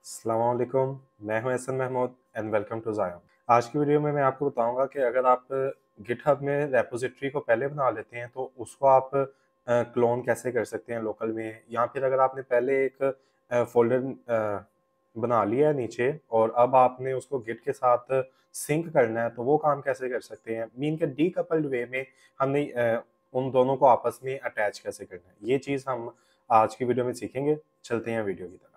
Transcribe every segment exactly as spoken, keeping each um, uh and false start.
अस्सलाम वालेकुम, मैं हूं Ehsan Mahmood and welcome to Zaim. आज की वीडियो में मैं आपको बताऊंगा कि अगर आप गिटहब में रेपोजिटरी को पहले बना लेते हैं तो उसको आप क्लोन कैसे कर सकते हैं लोकल में, या फिर अगर आपने पहले एक फोल्डर बना लिया है नीचे और अब आपने उसको गिट के साथ सिंक करना है तो वो काम कैसे कर सकते हैं। मीन के डीकपल्ड वे में हमने अ, उन दोनों को आपस में अटैच कैसे करना है, ये चीज़ हम आज की वीडियो में सीखेंगे। चलते हैं वीडियो की तरफ।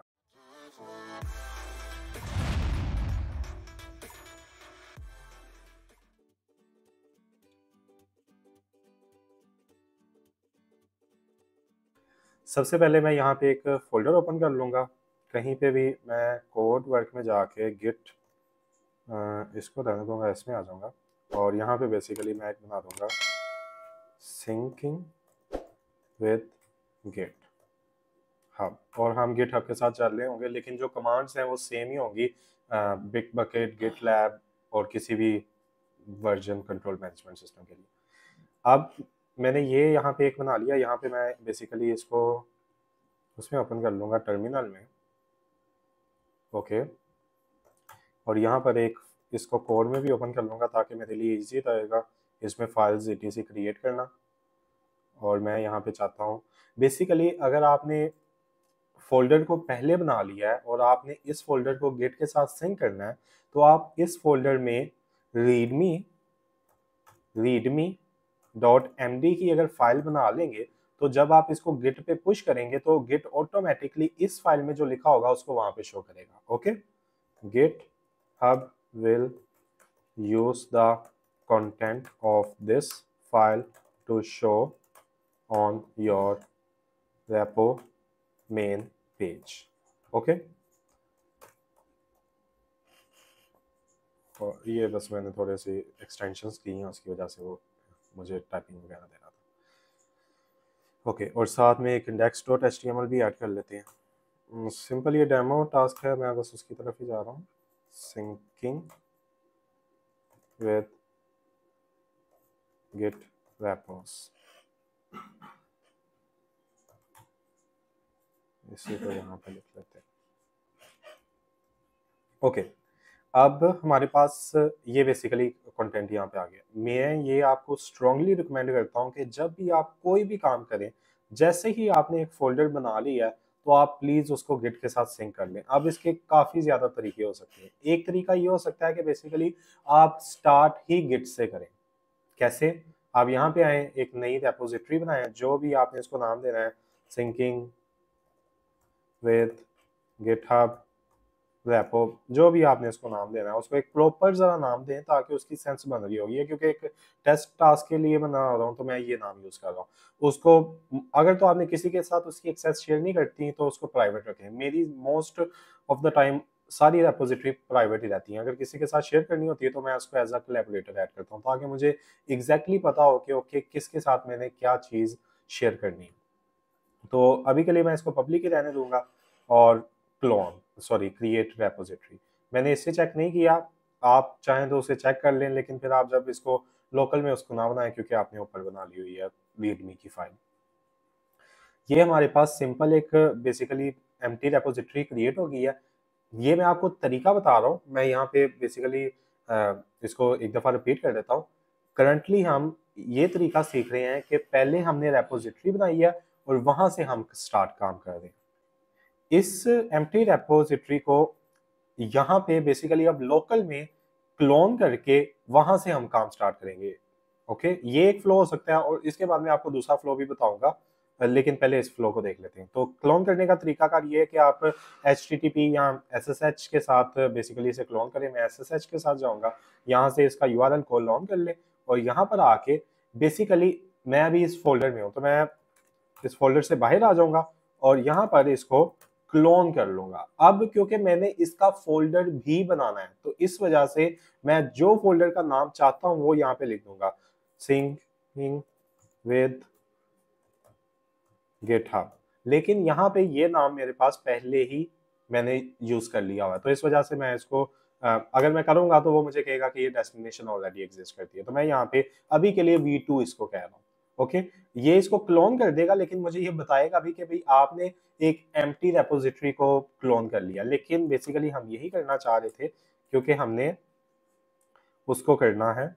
सबसे पहले मैं यहाँ पे एक फ़ोल्डर ओपन कर लूँगा। कहीं पे भी मैं कोड वर्क में जाके गिट इसको रहने दूँगा, इसमें आ जाऊँगा और यहाँ पे बेसिकली मैं एक बना दूँगा सिंकिंग विद गिट हब, और हम गिट हब के साथ चल रहे होंगे लेकिन जो कमांड्स हैं वो सेम ही होंगी बिग बकेट, गिट लैब और किसी भी वर्जन कंट्रोल मैनेजमेंट सिस्टम के लिए। अब मैंने ये यहाँ पे एक बना लिया, यहाँ पे मैं बेसिकली इसको उसमें ओपन कर लूँगा टर्मिनल में, ओके। और यहाँ पर एक इसको कोड में भी ओपन कर लूँगा ताकि मेरे लिए इजी रहेगा इसमें फाइल्स ईटीसी क्रिएट करना। और मैं यहाँ पे चाहता हूँ बेसिकली अगर आपने फोल्डर को पहले बना लिया है और आपने इस फोल्डर को गिट के साथ सिंक करना है तो आप इस फोल्डर में readme readme dot M D की अगर फाइल बना लेंगे तो जब आप इसको गिट पे पुश करेंगे तो गिट ऑटोमेटिकली इस फाइल में जो लिखा होगा उसको वहां पे शो करेगा। Okay, GitHub will use the content of this file to show on your repo main page. Okay? और ये बस मैंने थोड़े से एक्सटेंशंस की हैं, उसकी वजह से वो मुझे टाइपिंग वगैरह दे रहा था। ओके, और साथ में एक index dot H T M L भी ऐड कर लेते हैं। सिंपल ये डेमो टास्क है, मैं बस उसकी तरफ ही जा रहा हूँ। सिंकिंग with git repos, इसी को यहाँ पे लिख लेते हैं। ओके, अब हमारे पास ये बेसिकली कंटेंट यहाँ पे आ गया। मैं ये आपको स्ट्रांगली रिकमेंड करता हूँ कि जब भी आप कोई भी काम करें, जैसे ही आपने एक फोल्डर बना लिया है तो आप प्लीज उसको गिट के साथ सिंक कर लें। अब इसके काफी ज्यादा तरीके हो सकते हैं। एक तरीका ये हो सकता है कि बेसिकली आप स्टार्ट ही गिट से करें। कैसे? आप यहाँ पे आए, एक नई रेपोजिटरी बनाए, जो भी आपने इसको नाम देना है सिंकिंग विद गिटहब रेपो, जो भी आपने इसको नाम देना है उसको एक प्रॉपर जरा नाम दें ताकि उसकी सेंस बन रही होगी। क्योंकि एक टेस्ट टास्क के लिए बना रहा हूँ तो मैं ये नाम यूज कर रहा हूँ। उसको अगर तो आपने किसी के साथ उसकी एक्सेस शेयर नहीं करती तो उसको प्राइवेट रखें। मेरी मोस्ट ऑफ द टाइम सारी रेपोजिटरी प्राइवेट ही रहती हैं। अगर किसी के साथ शेयर करनी होती है तो मैं उसको एज अ कोलैबोरेटर ऐड करता हूँ ताकि मुझे एग्जैक्टली exactly पता हो कि ओके किसके साथ मैंने क्या चीज़ शेयर करनी है। तो अभी के लिए मैं इसको पब्लिक ही रहने दूंगा और क्लोन सॉरी क्रिएट रेपोजिटरी मैंने इससे चेक नहीं किया। आप चाहें तो उसे चेक कर लें, लेकिन फिर आप जब इसको लोकल में उसको ना बनाएं क्योंकि आपने ऊपर बना ली हुई है रीडमी की फाइल। ये हमारे पास सिंपल एक बेसिकली एम्प्टी रेपोजिटरी क्रिएट हो गई है। ये मैं आपको तरीका बता रहा हूँ। मैं यहाँ पे बेसिकली इसको एक दफ़ा रिपीट कर देता हूँ। करंटली हम ये तरीका सीख रहे हैं कि पहले हमने रेपोजिटरी बनाई है और वहां से हम स्टार्ट काम कर रहे हैं। इस एम्प्टी रेपोजिटरी को यहाँ पे बेसिकली अब लोकल में क्लोन करके वहां से हम काम स्टार्ट करेंगे। ओके, ये एक फ्लो हो सकता है और इसके बाद में आपको दूसरा फ्लो भी बताऊंगा, लेकिन पहले इस फ्लो को देख लेते हैं। तो क्लोन करने का तरीकाकार ये है कि आप एच टी टी पी या एस एस एच के साथ बेसिकली इसे क्लोन करें। मैं एस एस एच के साथ जाऊंगा, यहाँ से इसका यू आर एल को लॉन कर ले और यहाँ पर आके बेसिकली मैं अभी इस फोल्डर में हूँ तो मैं इस फोल्डर से बाहर आ जाऊंगा और यहाँ पर इसको क्लोन कर लूंगा। अब क्योंकि मैंने इसका फोल्डर भी बनाना है तो इस वजह से मैं जो फोल्डर का नाम चाहता हूं वो यहाँ पे लिख दूंगा, सिंकिंग विद गिटहब। लेकिन यहाँ पे ये नाम मेरे पास पहले ही मैंने यूज कर लिया हुआ है तो इस वजह से मैं इसको अगर मैं करूंगा तो वो मुझे कहेगा कि ये डेस्टिनेशन ऑलरेडी एग्जिस्ट करती है। तो मैं यहाँ पे अभी के लिए वी टू इसको कह रहा हूँ। ओके, ये इसको क्लोन कर देगा, लेकिन मुझे ये बताएगा भी कि भाई आपने एक एम्प्टी रेपोजिटरी को क्लोन कर लिया। लेकिन बेसिकली हम यही करना चाह रहे थे, क्योंकि हमने उसको करना है,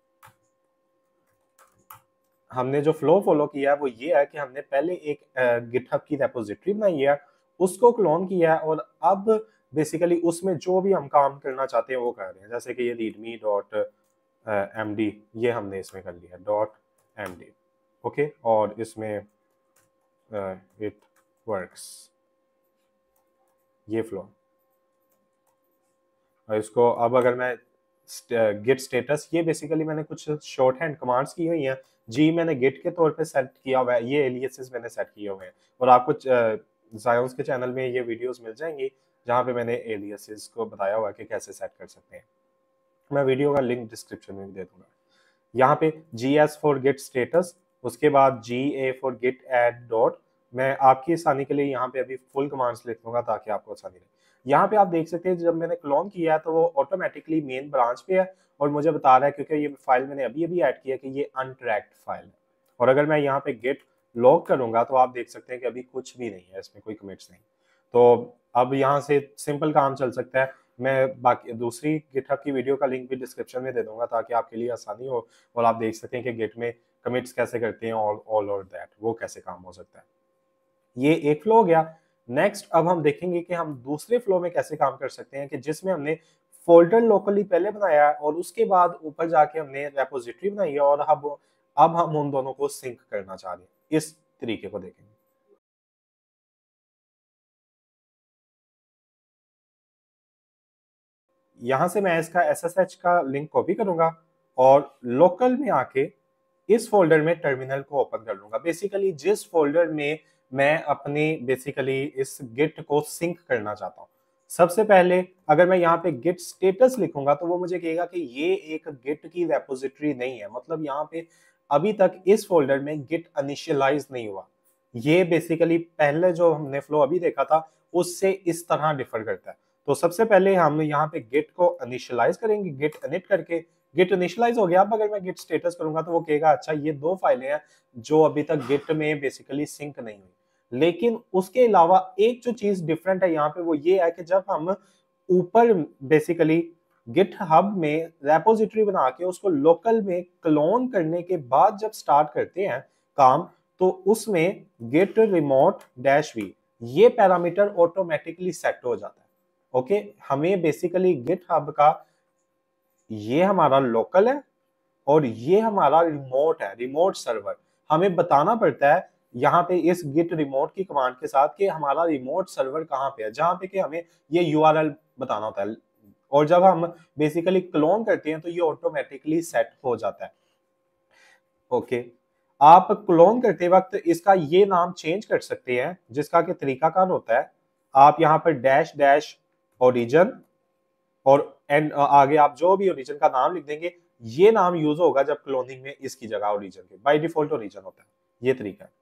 हमने जो फ्लो फॉलो किया है वो ये है कि हमने पहले एक गिटहब की रेपोजिटरी बनाई है, उसको क्लोन किया है, और अब बेसिकली उसमें जो भी हम काम करना चाहते हैं वो कर रहे हैं। जैसे कि ये रीडमी डॉट एम डी, ये हमने इसमें कर लिया डॉट एम डी। ओके, और इसमें इट वर्क्स, ये फ्लो। और इसको अब अगर मैं गिट स्टेटस, ये बेसिकली मैंने कुछ शॉर्ट हैंड कमांड्स की हुई हैं जी, मैंने गिट के तौर पे सेट किया हुआ है, ये एलियासेस मैंने सेट किए हुए हैं, और आपको जायोन्स के चैनल में ये वीडियोस मिल जाएंगी जहाँ पे मैंने एलियासेस को बताया हुआ है कि कैसे सेट कर सकते हैं। मैं वीडियो का लिंक डिस्क्रिप्शन में भी दे दूंगा। यहाँ पे G S for git status, उसके बाद G A for git add dot. मैं आपकी आसानी के लिए यहाँ पे अभी फुल कमांड्स लिख दूंगा ताकि आपको आसानी रहे। यहाँ पे आप देख सकते हैं जब मैंने क्लोन किया है तो वो ऑटोमेटिकली मेन ब्रांच पे है और मुझे बता रहा है, क्योंकि ये फाइल मैंने अभी अभी ऐड किया कि ये अनट्रैक्ड फाइल है। और अगर मैं यहाँ पे गेट लॉग करूंगा तो आप देख सकते हैं कि अभी कुछ भी नहीं है, इसमें कोई कमिट्स नहीं। तो अब यहाँ से सिंपल काम चल सकता है। मैं बाकी दूसरी गिटहब की वीडियो का लिंक भी डिस्क्रिप्शन में दे दूंगा ताकि आपके लिए आसानी हो और आप देख सकें कि गिट में कमिट्स कैसे करते हैं, ऑल ऑल और दैट, वो कैसे काम हो सकता है। ये एक फ्लो हो गया। नेक्स्ट अब हम देखेंगे कि हम दूसरे फ्लो में कैसे काम कर सकते हैं, कि जिसमें हमने फोल्डर लोकली पहले बनाया और उसके बाद ऊपर जाके हमने रेपोजिटरी बनाई है, और अब अब हम उन दोनों को सिंक करना चाह रहे हैं। इस तरीके को देखेंगे। यहां से मैं इसका एस एस एच का लिंक कॉपी करूंगा और लोकल में आके इस फोल्डर में टर्मिनल को ओपन कर लूंगा। बेसिकली जिस फोल्डर में मैं अपने बेसिकली इस गिट को सिंक करना चाहता हूँ, सबसे पहले अगर मैं यहाँ पे गिट स्टेटस लिखूंगा तो वो मुझे कहेगा कि ये एक गिट की रेपोजिटरी नहीं है, मतलब यहाँ पे अभी तक इस फोल्डर में गिट इनिशियलाइज नहीं हुआ। ये बेसिकली पहले जो हमने फ्लो अभी देखा था उससे इस तरह डिफर करता है। तो सबसे पहले हम यहाँ पे गिट को इनिशियलाइज करेंगे, गिट इनिट करके। गिट इनिशियलाइज हो गया। अब अगर मैं गिट स्टेटस करूंगा तो वो कहेगा अच्छा ये दो फाइलें हैं जो अभी तक गिट में बेसिकली सिंक नहीं हुई। लेकिन उसके अलावा एक जो चीज डिफरेंट है यहाँ पे वो ये है कि जब हम ऊपर बेसिकली गिट हब में रेपोजिटरी बना के उसको लोकल में क्लोन करने के बाद जब स्टार्ट करते हैं काम, तो उसमें गिट रिमोट डैश वी ये पैरामीटर ऑटोमेटिकली सेट हो जाता है। ओके, हमें बेसिकली गिट हब का ये हमारा लोकल है और ये हमारा रिमोट है, रिमोट सर्वर। हमें बताना पड़ता है यहाँ पे इस गिट रिमोट की कमांड के साथ कि हमारा रिमोट सर्वर कहाँ पे है, जहाँ पे कि हमें ये यूआरएल बताना होता है। और जब हम बेसिकली क्लोन करते हैं तो ये ऑटोमेटिकली सेट हो जाता है। ओके, आप क्लोन करते वक्त इसका ये नाम चेंज कर सकते हैं, जिसका कि तरीकाकार होता है आप यहाँ पर डैश डैश ओरिजिन और एंड आगे आप जो भी ओरिजिन का नाम लिख देंगे। ये नाम यूज होगा जब क्लोनिंग में इसकी जगह ओरिजिन के, बाय डिफॉल्ट ओरिजिन होता है, ये तरीका है।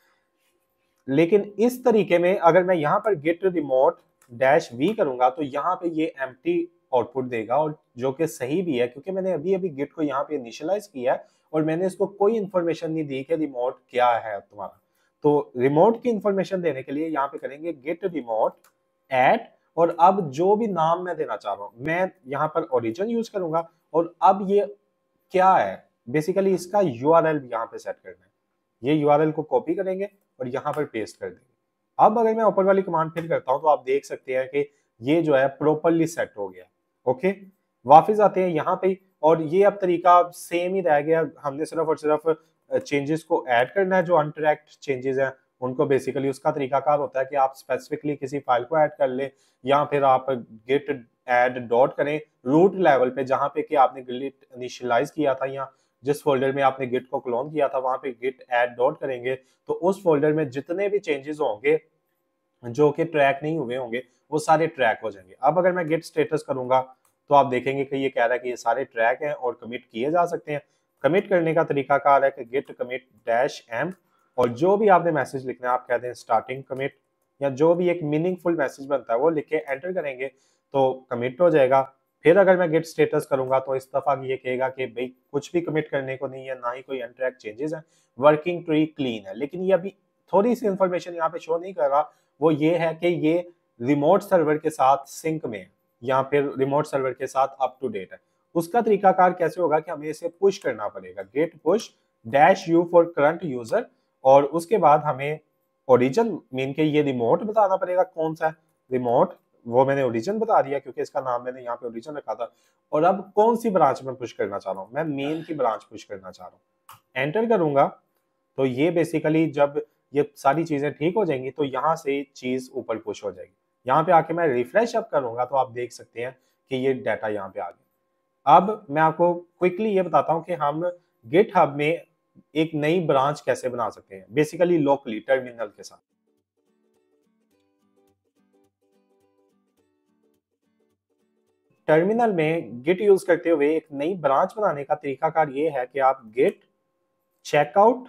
लेकिन इस तरीके में अगर मैं यहाँ पर गेट रिमोट डैश वी करूंगा तो यहाँ पे ये एम्प्टी आउटपुट देगा, और जो कि सही भी है क्योंकि मैंने अभी अभी गेट को यहाँ पे इनिशियलाइज किया है और मैंने इसको कोई इंफॉर्मेशन नहीं दी कि रिमोट क्या है तुम्हारा। तो रिमोट की इंफॉर्मेशन देने के लिए यहाँ पे करेंगे गेट रिमोट एड, और अब जो भी नाम मैं देना चाह रहा हूं मैं यहाँ पर ओरिजिन यूज करूंगा, और अब ये क्या है बेसिकली इसका यूआरएल यहाँ पे सेट करना है। ये यूआरएल को कॉपी करेंगे और यहाँ पर पेस्ट कर देंगे। अब अगर मैं ऊपर वाली कमांड फिर करता हूं तो आप देख सकते हैं कि ये जो है प्रॉपर्ली सेट हो गया। ओके, वापस आते हैं यहाँ पे, और ये अब तरीका सेम ही रह गया। हमने सिर्फ और सिर्फ चेंजेस को ऐड करना है, जो अनट्रैक्ड चेंजेस हैं उनको बेसिकली उसका तरीकाकार होता है कि आप स्पेसिफिकली किसी फाइल को ऐड कर ले, या फिर आप गिट ऐड डॉट करें रूट लेवल पे, जहां पे कि आपने गिट इनिशियलाइज किया था या जिस फोल्डर में आपने गिट को क्लोन किया था वहां पे गिट ऐड डॉट करेंगे तो उस फोल्डर में जितने भी चेंजेस होंगे जो कि ट्रैक नहीं हुए होंगे वो सारे ट्रैक हो जाएंगे। अब अगर मैं गिट स्टेटस करूंगा तो आप देखेंगे कि ये कह रहा है कि ये सारे ट्रैक हैं और कमिट किए जा सकते हैं। कमिट करने का तरीका कार है कि गिट कमिट डैश एम, और जो भी आपने मैसेज लिखना है आप कहते हैं स्टार्टिंग कमिट, या जो भी एक मीनिंगफुल मैसेज बनता है वो लिख के एंटर करेंगे तो कमिट हो जाएगा। फिर अगर मैं गिट स्टेटस करूंगा तो इस दफा ये कहेगा कि भाई कुछ भी कमिट करने को नहीं है, ना ही कोई अनट्रैक चेंजेस है, वर्किंग ट्री क्लीन है। लेकिन ये अभी थोड़ी सी इंफॉर्मेशन यहाँ पे शो नहीं कर रहा, वो ये है कि ये रिमोट सर्वर के साथ सिंक में है या फिर रिमोट सर्वर के साथ अप टू डेट है। उसका तरीकाकार कैसे होगा कि हमें इसे पुश करना पड़ेगा, git push dash U for current user, और उसके बाद हमें ओरिजिन मीन के ये रिमोट बताना पड़ेगा कौन सा है रिमोट, वो मैंने ओरिजिन बता दिया क्योंकि इसका नाम मैंने यहाँ पे ओरिजिन रखा था। और अब कौन सी ब्रांच में पुश करना चाह रहा हूँ, मैं मेन की ब्रांच पुश करना चाह रहा हूँ। एंटर करूंगा तो ये बेसिकली जब ये सारी चीजें ठीक हो जाएंगी तो यहाँ से चीज ऊपर पुश हो जाएगी। यहाँ पे आके मैं रिफ्रेश अप करूंगा तो आप देख सकते हैं कि ये डाटा यहाँ पे आ गया। अब मैं आपको क्विकली ये बताता हूँ कि हम गिटहब में एक नई ब्रांच कैसे बना सकते हैं, बेसिकली लोकली टर्मिनल के साथ। टर्मिनल में गिट यूज करते हुए एक नई ब्रांच बनाने का तरीकाकार ये है कि आप git checkout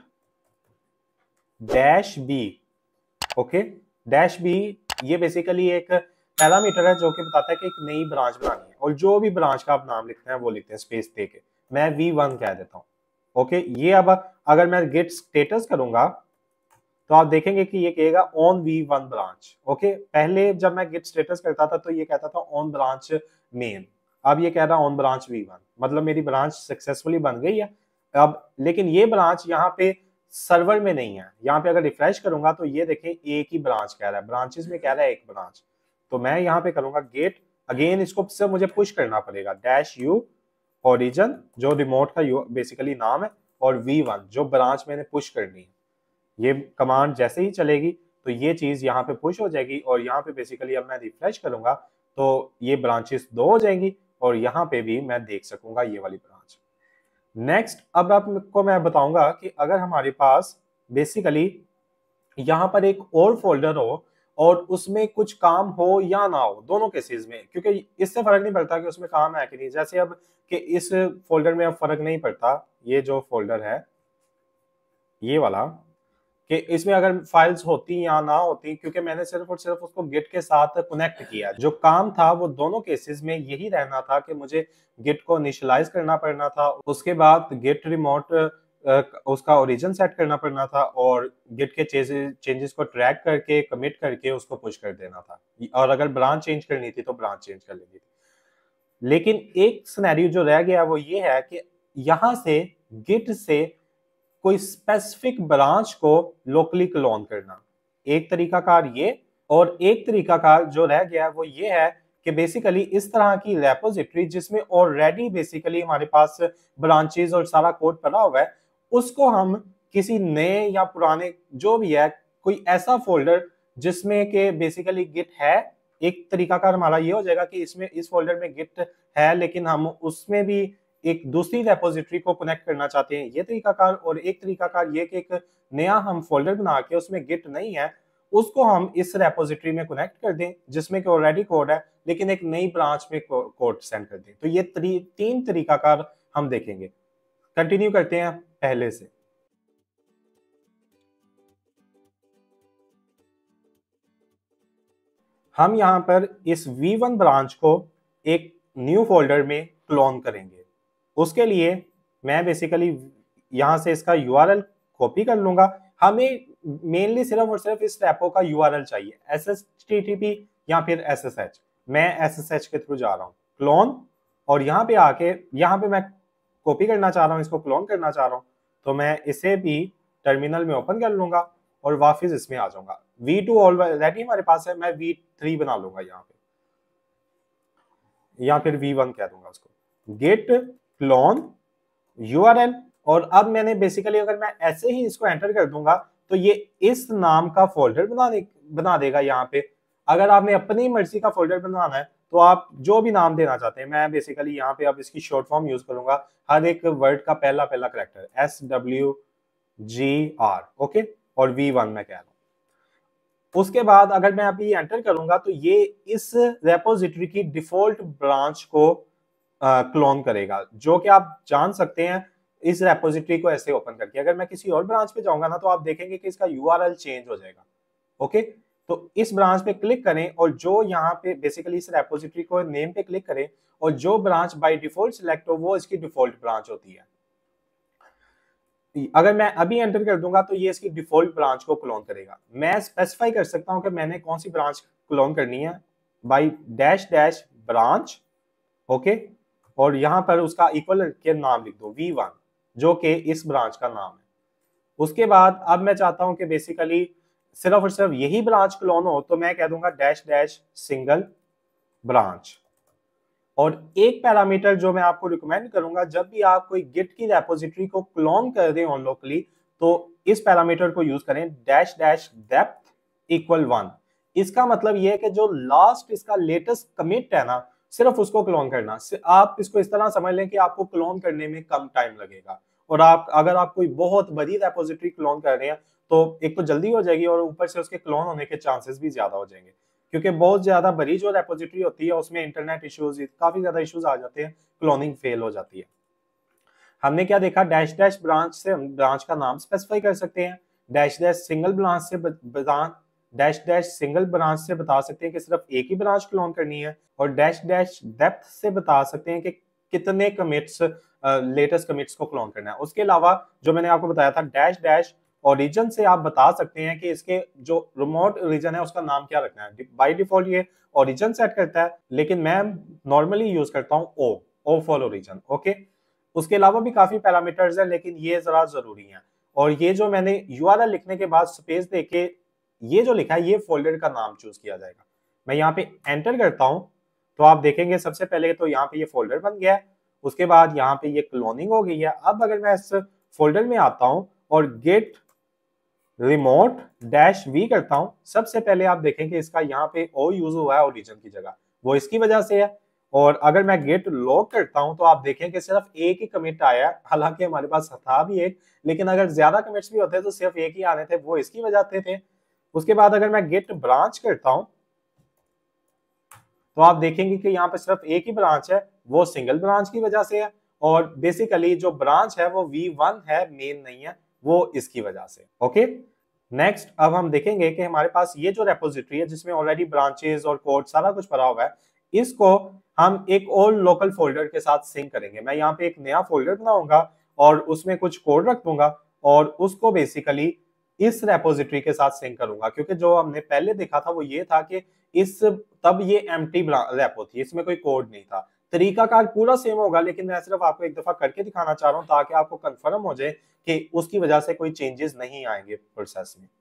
dash B, okay dash B ये बेसिकली एक पैरामीटर है जो कि बताता है कि एक नई ब्रांच बनानी है, और जो भी ब्रांच का आप नाम लिखते हैं वो लिखते हैं स्पेस दे के, मैं वी वन कह देता हूँ। ओके ये अब अगर मैं गिट स्टेटस करूंगा तो आप देखेंगे कि ये कहेगा on V one branch. Okay पहले जब मैं गिट स्टेटस करता था तो ये कहता था ऑन ब्रांच मेन, अब ये कह रहा ऑन ब्रांच वी वन, मतलब मेरी ब्रांच सक्सेसफुली बन गई है अब। लेकिन ये ब्रांच यहाँ पे सर्वर में नहीं है, यहाँ पे अगर रिफ्रेश करूंगा तो ये देखें एक ही ब्रांच कह रहा है, ब्रांचेस में कह रहा है एक ब्रांच। तो मैं यहाँ पे करूंगा गेट, अगेन इसको से मुझे पुश करना पड़ेगा डैश यू ओरिजिन जो रिमोट का बेसिकली नाम है, और वी वन जो ब्रांच मैंने पुश करनी है। ये कमांड जैसे ही चलेगी तो ये चीज यहाँ पे पुश हो जाएगी, और यहाँ पे बेसिकली अब मैं रिफ्रेश करूंगा तो ये ब्रांचेस दो हो जाएंगी, और यहाँ पे भी मैं देख सकूंगा ये वाली ब्रांच। नेक्स्ट अब आपको मैं बताऊंगा कि अगर हमारे पास बेसिकली यहाँ पर एक और फोल्डर हो और उसमें कुछ काम हो या ना हो, दोनों केसेस में, क्योंकि इससे फर्क नहीं पड़ता कि उसमें काम है कि नहीं। जैसे अब कि इस फोल्डर में अब फर्क नहीं पड़ता, ये जो फोल्डर है ये वाला, कि इसमें अगर फाइल्स होती या ना होती, क्योंकि मैंने सिर्फ और सिर्फ उसको गिट के साथ कनेक्ट किया। जो काम था वो दोनों केसेस में यही रहना था कि मुझे गिट को इनिशियलाइज करना पड़ना था, उसके बाद गिट रिमोट उसका ओरिजिन सेट करना पड़ना था, और गिट के चेंजेस को ट्रैक करके कमिट करके उसको पुश कर देना था, और अगर ब्रांच चेंज करनी थी तो ब्रांच चेंज कर लेनी थी। लेकिन एक सिनेरियो जो रह गया वो ये है कि यहां से गिट से कोई स्पेसिफिक ब्रांच को लोकली क्लोन करना, एक तरीका कार ये। और एक तरीका कार जो रह गया वो ये है कि बेसिकली इस तरह की रेपोजिटरी जिसमें ऑलरेडी बेसिकली हमारे पास ब्रांचेस और सारा कोड पड़ा हुआ है, उसको हम किसी नए या पुराने जो भी है कोई ऐसा फोल्डर जिसमें के बेसिकली गिट है, एक तरीका कार हमारा ये हो जाएगा कि इसमें इस फोल्डर में गिट है लेकिन हम उसमें भी एक दूसरी रेपोजिटरी को कनेक्ट करना चाहते हैं, ये तरीकाकार। और एक तरीकाकार ये कि एक नया हम फोल्डर बना के उसमें गिट नहीं है उसको हम इस रेपोजिटरी में कनेक्ट कर दें जिसमें कि ऑलरेडी कोड है, लेकिन एक नई ब्रांच में कोड सेंड कर दें। तो ये तरी, तीन तरीकाकार हम देखेंगे। कंटिन्यू करते हैं पहले से। हम यहाँ पर इस वी वन ब्रांच को एक न्यू फोल्डर में क्लोन करेंगे। उसके लिए मैं बेसिकली यहां से इसका यूआरएल कॉपी कर लूंगा। हमें मेनली सिर्फ और सिर्फ इस रेपो का यूआरएल चाहिए, एसएचटीटीपी या फिर एसएसएच। मैं एसएसएच के थ्रू जा रहा हूँ क्लोन, और यहाँ पे आके यहाँ पे मैं कॉपी करना चाह रहा हूँ, इसको क्लोन करना चाह रहा हूँ, तो मैं इसे भी टर्मिनल में ओपन कर लूंगा और वापस इसमें आ जाऊंगा। वी टू ऑलरेडी हमारे पास है, मैं वी थ्री बना लूंगा यहाँ पे, या फिर वी वन कह दूंगा उसको। गेट क्लोन यूआरएल, और अब मैंने बेसिकली अगर मैं ऐसे ही इसको एंटर कर दूंगा तो ये इस नाम का फोल्डर बना दे बना देगा यहाँ पे। अगर आपने अपनी मर्जी का फोल्डर बनाना है तो आप जो भी नाम देना चाहते हैं, मैं बेसिकली यहाँ पे अब इसकी शॉर्ट फॉर्म यूज करूंगा, हर एक वर्ड का पहला पहला character S W G R, okay, और वी वन मैं कह रहा हूँ। उसके बाद अगर मैं अभी एंटर करूंगा तो ये इस रेपोजिटरी की डिफॉल्ट ब्रांच को क्लोन uh, करेगा, जो कि आप जान सकते हैं इस रेपोजिटरी को ऐसे ओपन करके। अगर मैं किसी और ब्रांच पे जाऊंगा ना तो आप देखेंगे कि इसका यूआरएल चेंज हो जाएगा। ओके, तो इस ब्रांच पे क्लिक करें और जो यहाँ पे बेसिकली इस रेपोजिटरी को नेम पे क्लिक करें और जो ब्रांच बाय डिफॉल्ट सिलेक्ट हो वो इसकी डिफॉल्ट ब्रांच होती है। अगर मैं अभी एंटर कर दूंगा तो ये इसकी डिफॉल्ट ब्रांच को क्लोन करेगा। मैं स्पेसिफाई कर सकता हूं कि मैंने कौन सी ब्रांच क्लोन करनी है by dash dash branch, okay, और यहां पर उसका इक्वल के नाम लिख दो वी वन, जो कि इस ब्रांच का नाम है। उसके बाद अब मैं चाहता हूं कि बेसिकली सिर्फ और सिर्फ यही ब्रांच क्लोन हो, तो मैं कह दूंगा डैश डैश सिंगल ब्रांच। और एक पैरामीटर जो मैं आपको रिकमेंड करूंगा, जब भी आप कोई गिट की रेपोजिटरी को क्लोन कर रहे हो लोकली, तो इस पैरामीटर को यूज करें dash dash depth equal one. इसका मतलब यह है कि जो लास्ट इसका लेटेस्ट कमिट है ना, सिर्फ उसको क्लोन करना। आप इसको इस तरह समझ लें कि आपको क्लोन करने में कम टाइम लगेगा, और आप अगर आप कोई बहुत बड़ी रेपोजिटरी क्लोन कर रहे हैं तो एक तो जल्दी हो जाएगी और ऊपर से उसके क्लोन होने के चांसेस भी ज्यादा हो जाएंगे, क्योंकि बहुत ज्यादा बड़ी जो रेपोजिटरी होती है उसमें इंटरनेट इश्यूज, काफी ज्यादा इश्यूज आ जाते हैं, क्लोनिंग फेल हो जाती है। हमने क्या देखा, डैश डैश ब्रांच से हम ब्रांच का नाम स्पेसिफाई कर सकते हैं, डैश डैश सिंगल ब्रांच से बता डैश डैश सिंगल ब्रांच से बता सकते हैं कि सिर्फ एक ही ब्रांच क्लोन करनी है, और डैश डैश डेप्थ से बता सकते हैं कि कितने कमिट्स लेटेस्ट कमिट्स को क्लोन करना है। उसके अलावा जो मैंने आपको बताया था डैश डैश ओरिजिन से आप बता सकते हैं कि इसके जो रिमोट रीजन है उसका नाम क्या रखना है। बाय डिफॉल्ट ये ओरिजिन सेट करता है, लेकिन मैं नॉर्मली यूज करता हूं O O for origin, okay. उसके अलावा भी काफी पैरामीटर्स हैं, लेकिन ये जरा जरूरी हैं। और ये जो मैंने यूआरएल लिखने के बाद स्पेस देके ये जो लिखा है, ये फोल्डर का नाम चूज किया जाएगा। मैं यहाँ पे एंटर करता हूं तो आप देखेंगे सबसे पहले तो यहाँ पे ये फोल्डर बन गया है, उसके बाद यहाँ पे ये क्लोनिंग हो गई है। अब अगर मैं इस फोल्डर में आता हूं और गेट रिमोट डैश वी करता हूं, सबसे पहले आप देखेंगे इसका यहाँ पे ओ यूज हुआ है ओरिजिन की जगह, वो इसकी वजह से है। और अगर मैं गेट लॉग करता हूं तो आप देखें कि सिर्फ एक ही कमिट आया है, हालांकि हमारे पास था भी एक, लेकिन अगर ज्यादा कमिट्स भी होते तो सिर्फ एक ही आने थे, वो इसकी वजह से थे। उसके बाद अगर मैं गेट ब्रांच करता हूं तो आप देखेंगे कि यहाँ पे सिर्फ एक ही ब्रांच है, वो सिंगल ब्रांच की वजह से है, और बेसिकली जो ब्रांच है वो वी वन है, मेन नहीं है, वो इसकी वजह से, ओके। नेक्स्ट अब हम देखेंगे कि हमारे पास ये जो रेपोजिटरी है जिसमें ऑलरेडी ब्रांचेस और कोड सारा कुछ भरा हुआ है, इसको हम एक और लोकल फोल्डर के साथ सिंक करेंगे। मैं यहाँ पे एक नया फोल्डर बनाऊंगा और उसमें कुछ कोड रख दूंगा और उसको बेसिकली इस रेपोजिटरी के साथ सिंक करूंगा, क्योंकि जो हमने पहले देखा था वो ये था कि इस तब ये एम्प्टी रेपो थी, इसमें कोई कोड नहीं था। तरीकाकार पूरा सेम होगा, लेकिन मैं सिर्फ आपको एक दफा करके दिखाना चाह रहा हूं ताकि आपको कंफर्म हो जाए कि उसकी वजह से कोई चेंजेस नहीं आएंगे प्रोसेस में।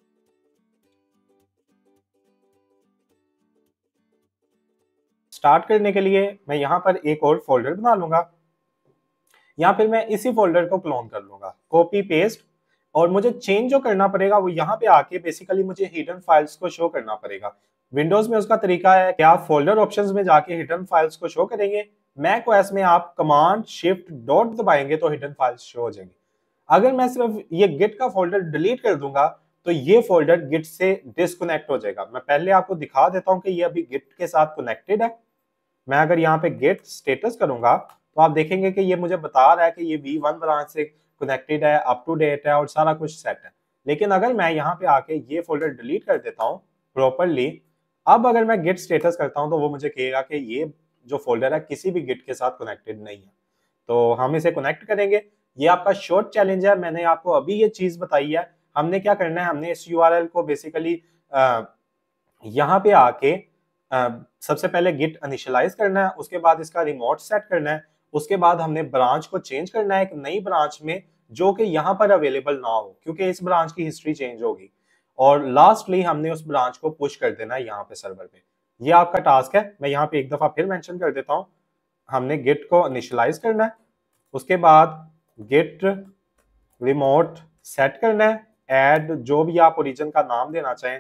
स्टार्ट करने के लिए मैं यहाँ पर एक और फोल्डर बना लूंगा, या फिर मैं इसी फोल्डर को क्लोन कर लूंगा, कॉपी पेस्ट। और मुझे चेंज जो करना पड़ेगा वो यहाँ पे आके बेसिकली मुझे हिडन फाइल्स को शो करना पड़ेगा। विंडोज में उसका तरीका है कि आप फोल्डर ऑप्शंस में जाके हिडन फाइल्स को शो करेंगे, मैक ओएस में आप कमांड शिफ्ट डॉट दबाएंगे तो हिडन फाइल्स शो हो जाएंगे। अगर मैं सिर्फ ये गिट का फोल्डर डिलीट कर दूंगा तो ये फोल्डर गिट से डिस्कनेक्ट हो जाएगा। मैं पहले आपको दिखा देता हूँ कि ये अभी गिट के साथ कनेक्टेड है। मैं अगर यहाँ पे गेट स्टेटस करूंगा तो आप देखेंगे कि ये मुझे बता रहा है कि ये वी वन ब्रांच से कनेक्टेड है, अप टू डेट है और सारा कुछ सेट है। लेकिन अगर मैं यहाँ पे आके ये फोल्डर डिलीट कर देता हूँ प्रॉपरली, अब अगर मैं गिट स्टेटस करता हूँ तो वो मुझे कहेगा कि ये जो फोल्डर है किसी भी गिट के साथ कनेक्टेड नहीं है। तो हम इसे कनेक्ट करेंगे। ये आपका शॉर्ट चैलेंज है, मैंने आपको अभी ये चीज बताई है। हमने क्या करना है, हमने इस यूआरएल को बेसिकली यहाँ पे आके Uh, सबसे पहले गिट इनिशियलाइज करना है, उसके बाद इसका रिमोट सेट करना है, उसके बाद हमने ब्रांच को चेंज करना है एक नई ब्रांच में जो कि यहाँ पर अवेलेबल ना हो, क्योंकि इस ब्रांच की हिस्ट्री चेंज होगी। और लास्टली हमने उस ब्रांच को पुश कर देना है यहाँ पे सर्वर पे। ये आपका टास्क है। मैं यहाँ पे एक दफा फिर मेंशन कर देता हूँ, हमने गिट को इनिशियलाइज करना है, उसके बाद गिट रिमोट सेट करना है, एड जो भी आप ओरिजिन का नाम देना चाहें,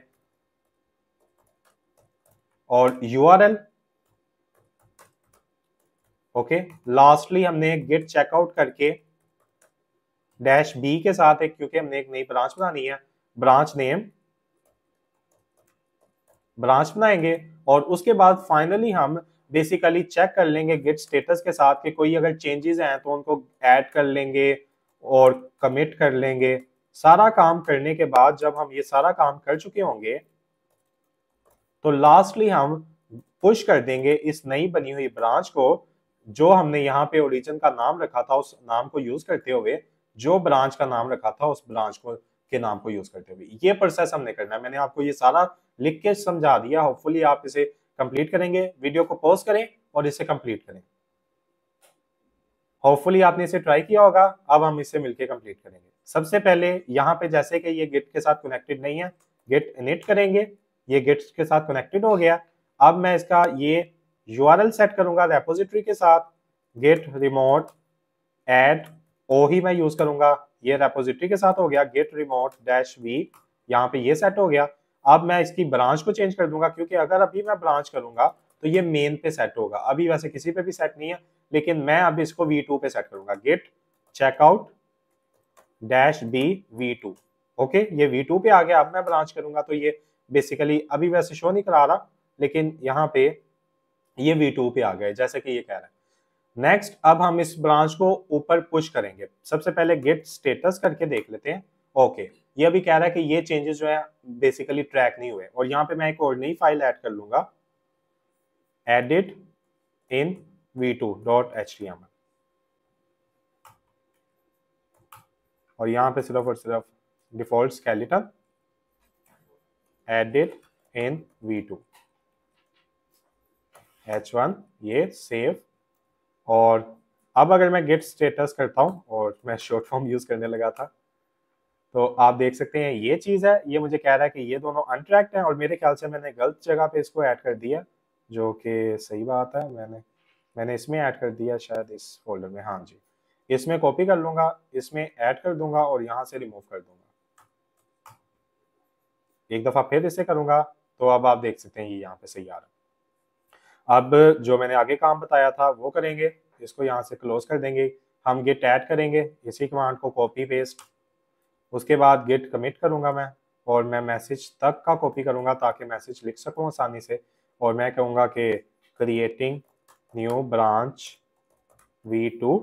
और यूआरएल, ओके। लास्टली हमने गिट चेकआउट करके डैश बी के साथ एक, क्योंकि हमने एक नई ब्रांच बनानी है, ब्रांच नेम ब्रांच बनाएंगे। और उसके बाद फाइनली हम बेसिकली चेक कर लेंगे गिट स्टेटस के साथ कि कोई अगर चेंजेस हैं तो उनको ऐड कर लेंगे और कमिट कर लेंगे। सारा काम करने के बाद जब हम ये सारा काम कर चुके होंगे तो लास्टली हम पुश कर देंगे इस नई बनी हुई ब्रांच को, जो हमने यहाँ पे ओरिजिन का नाम रखा था उस नाम को यूज करते हुए, जो ब्रांच का नाम रखा था उस ब्रांच को के नाम को यूज करते हुए। ये प्रोसेस हमने करना है। मैंने आपको ये सारा लिख के समझा दिया। होपफुली आप इसे कंप्लीट करेंगे। वीडियो को पॉज करें और इसे कंप्लीट करें। होपफुली आपने इसे ट्राई किया होगा। अब हम इसे मिलकर कंप्लीट करेंगे। सबसे पहले यहाँ पे जैसे कि ये गिट के साथ कनेक्टेड नहीं है, गिट इनिट करेंगे। ये गिट के साथ कनेक्टेड हो गया। अब मैं इसका ये यूआरएल सेट करूंगा रेपोजिटरी के साथ, गिट रिमोट एड ओ ही मैं यूज करूंगा। ये रेपोजिटरी के साथ हो गया, गिट रिमोट डैश वी, यहाँ पे ये सेट हो गया। अब मैं इसकी ब्रांच को चेंज कर दूंगा, क्योंकि अगर अभी मैं ब्रांच करूंगा तो ये मेन पे सेट होगा। अभी वैसे किसी पे भी सेट नहीं है, लेकिन मैं अभी इसको वी टू पे सेट करूंगा। Git checkout dash B V two. Okay, ये वी टू पे आ गया। अब मैं ब्रांच करूंगा तो ये बेसिकली अभी वैसे शो नहीं करा रहा, लेकिन यहाँ पे ये वी टू पे आ गए जैसे कि ये कह रहा है। नेक्स्ट, अब हम इस ब्रांच को ऊपर पुश करेंगे। सबसे पहले गेट स्टेटस करके देख लेते हैं। ओके, ये अभी कह रहा है कि ये चेंजेस जो है बेसिकली ट्रैक नहीं हुए, और यहाँ पे मैं एक और नई फाइल ऐड कर लूंगा, edit in V two dot H T M L, और यहाँ पे सिर्फ और सिर्फ default skeleton edit in V two H one, ये सेव। और अब अगर मैं गेट स्टेटस करता हूं, और मैं शॉर्ट फॉर्म यूज करने लगा था, तो आप देख सकते हैं ये चीज है। ये मुझे कह रहा है कि ये दोनों अनट्रैक्ड हैं, और मेरे ख्याल से मैंने गलत जगह पे इसको ऐड कर दिया, जो कि सही बात है। मैंने मैंने इसमें ऐड कर दिया शायद, इस फोल्डर में। हाँ जी, इसमें कॉपी कर लूंगा, इसमें ऐड कर दूंगा और यहाँ से रिमूव कर दूंगा। एक दफा फिर इसे करूंगा, तो अब आप देख सकते हैं ये यहाँ पे सही आ रहा है। अब जो मैंने आगे काम बताया था वो करेंगे। इसको यहाँ से क्लोज कर देंगे। हम गिट ऐड करेंगे, इसी कमांड को कॉपी पेस्ट। उसके बाद गिट कमिट करूंगा मैं, और मैं मैसेज तक का कॉपी करूंगा ताकि मैसेज लिख सकूं आसानी से। और मैं कहूंगा कि creating new branch V two.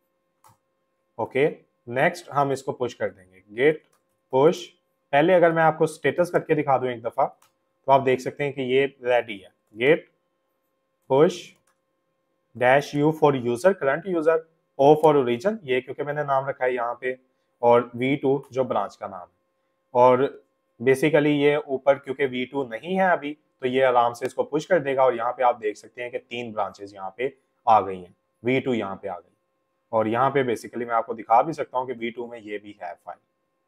Okay, next हम इसको पुश कर देंगे, गिट पुश। पहले अगर मैं आपको स्टेटस करके दिखा दूं एक दफा, तो आप देख सकते हैं कि ये रेडी है। Git push dash U for user, current user, O for origin, ये क्योंकि मैंने नाम रखा है यहाँ पे, और वी टू जो ब्रांच का नाम है। और बेसिकली ये ऊपर क्योंकि वी टू नहीं है अभी, तो ये आराम से इसको पुश कर देगा। और यहाँ पे आप देख सकते हैं कि तीन ब्रांचेस यहाँ पे आ गई हैं, वी टू यहाँ पे आ गई। और यहाँ पे बेसिकली मैं आपको दिखा भी सकता हूँ कि वी टू में ये भी है फाइल।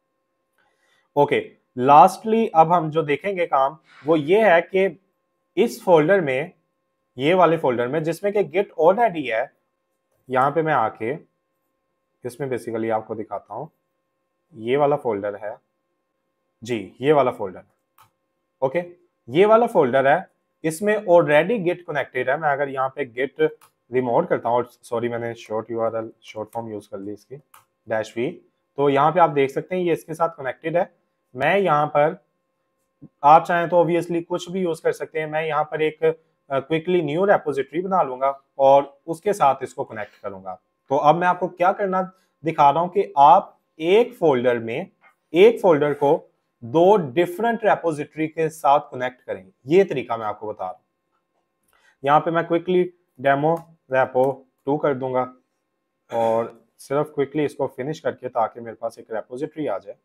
ओके, लास्टली अब हम जो देखेंगे काम, वो ये है कि इस फोल्डर में, ये वाले फोल्डर में जिसमें कि गिट ऑलरेडी है, यहाँ पे मैं आके इसमें बेसिकली आपको दिखाता हूँ। ये वाला फोल्डर है जी, ये वाला फोल्डर है। ओके, ये वाला फोल्डर है, इसमें ऑलरेडी गिट कनेक्टेड है। मैं अगर यहाँ पे गिट रिमोट करता हूँ, सॉरी मैंने short URL short form use कर ली इसकी, डैश वी, तो यहाँ पे आप देख सकते हैं ये इसके साथ कनेक्टेड है। मैं यहाँ पर, आप चाहें तो ऑब्वियसली कुछ भी यूज कर सकते हैं। मैं यहाँ पर एक क्विकली न्यू रेपोजिटरी बना लूंगा और उसके साथ इसको कनेक्ट करूंगा। तो अब मैं आपको क्या करना दिखा रहा हूं कि आप एक फोल्डर में, एक फोल्डर को दो डिफरेंट रेपोजिटरी के साथ कनेक्ट करेंगे। ये तरीका मैं आपको बता रहा हूं। यहाँ पे मैं क्विकली डेमो रेपो टू कर दूंगा, और सिर्फ क्विकली इसको फिनिश करके, ताकि मेरे पास एक रेपोजिटरी आ जाए।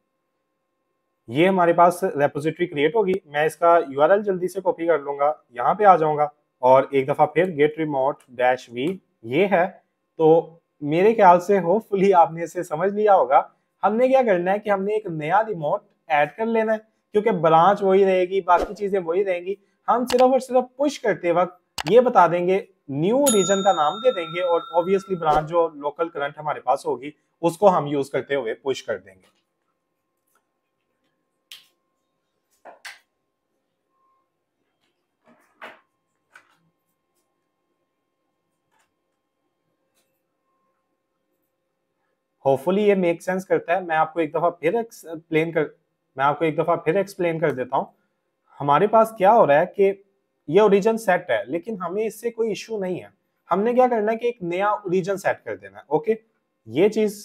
ये हमारे पास रेपोजिटरी क्रिएट होगी। मैं इसका यूआरएल जल्दी से कॉपी कर लूंगा, यहाँ पे आ जाऊंगा, और एक दफा फिर गेट रिमोट डैश वी, ये है। तो मेरे ख्याल से होपफुली आपने इसे समझ लिया होगा। हमने क्या करना है कि हमने एक नया रिमोट ऐड कर लेना है, क्योंकि ब्रांच वही रहेगी, बाकी चीजें वही रहेंगी। हम सिर्फ और सिर्फ पुश करते वक्त ये बता देंगे, न्यू रीजन का नाम दे देंगे, और ऑब्वियसली ब्रांच जो लोकल करंट हमारे पास होगी उसको हम यूज करते हुए पुश कर देंगे। होपफुली ये मेक सेंस करता है। मैं आपको एक दफा फिर एक्सप्लेन कर मैं आपको एक दफा फिर एक्सप्लेन कर देता हूं। हमारे पास क्या हो रहा है कि ये ओरिजिन सेट है, लेकिन हमें इससे कोई इश्यू नहीं है। हमने क्या करना है कि एक नया ओरिजिन सेट कर देना है। ओके, ये चीज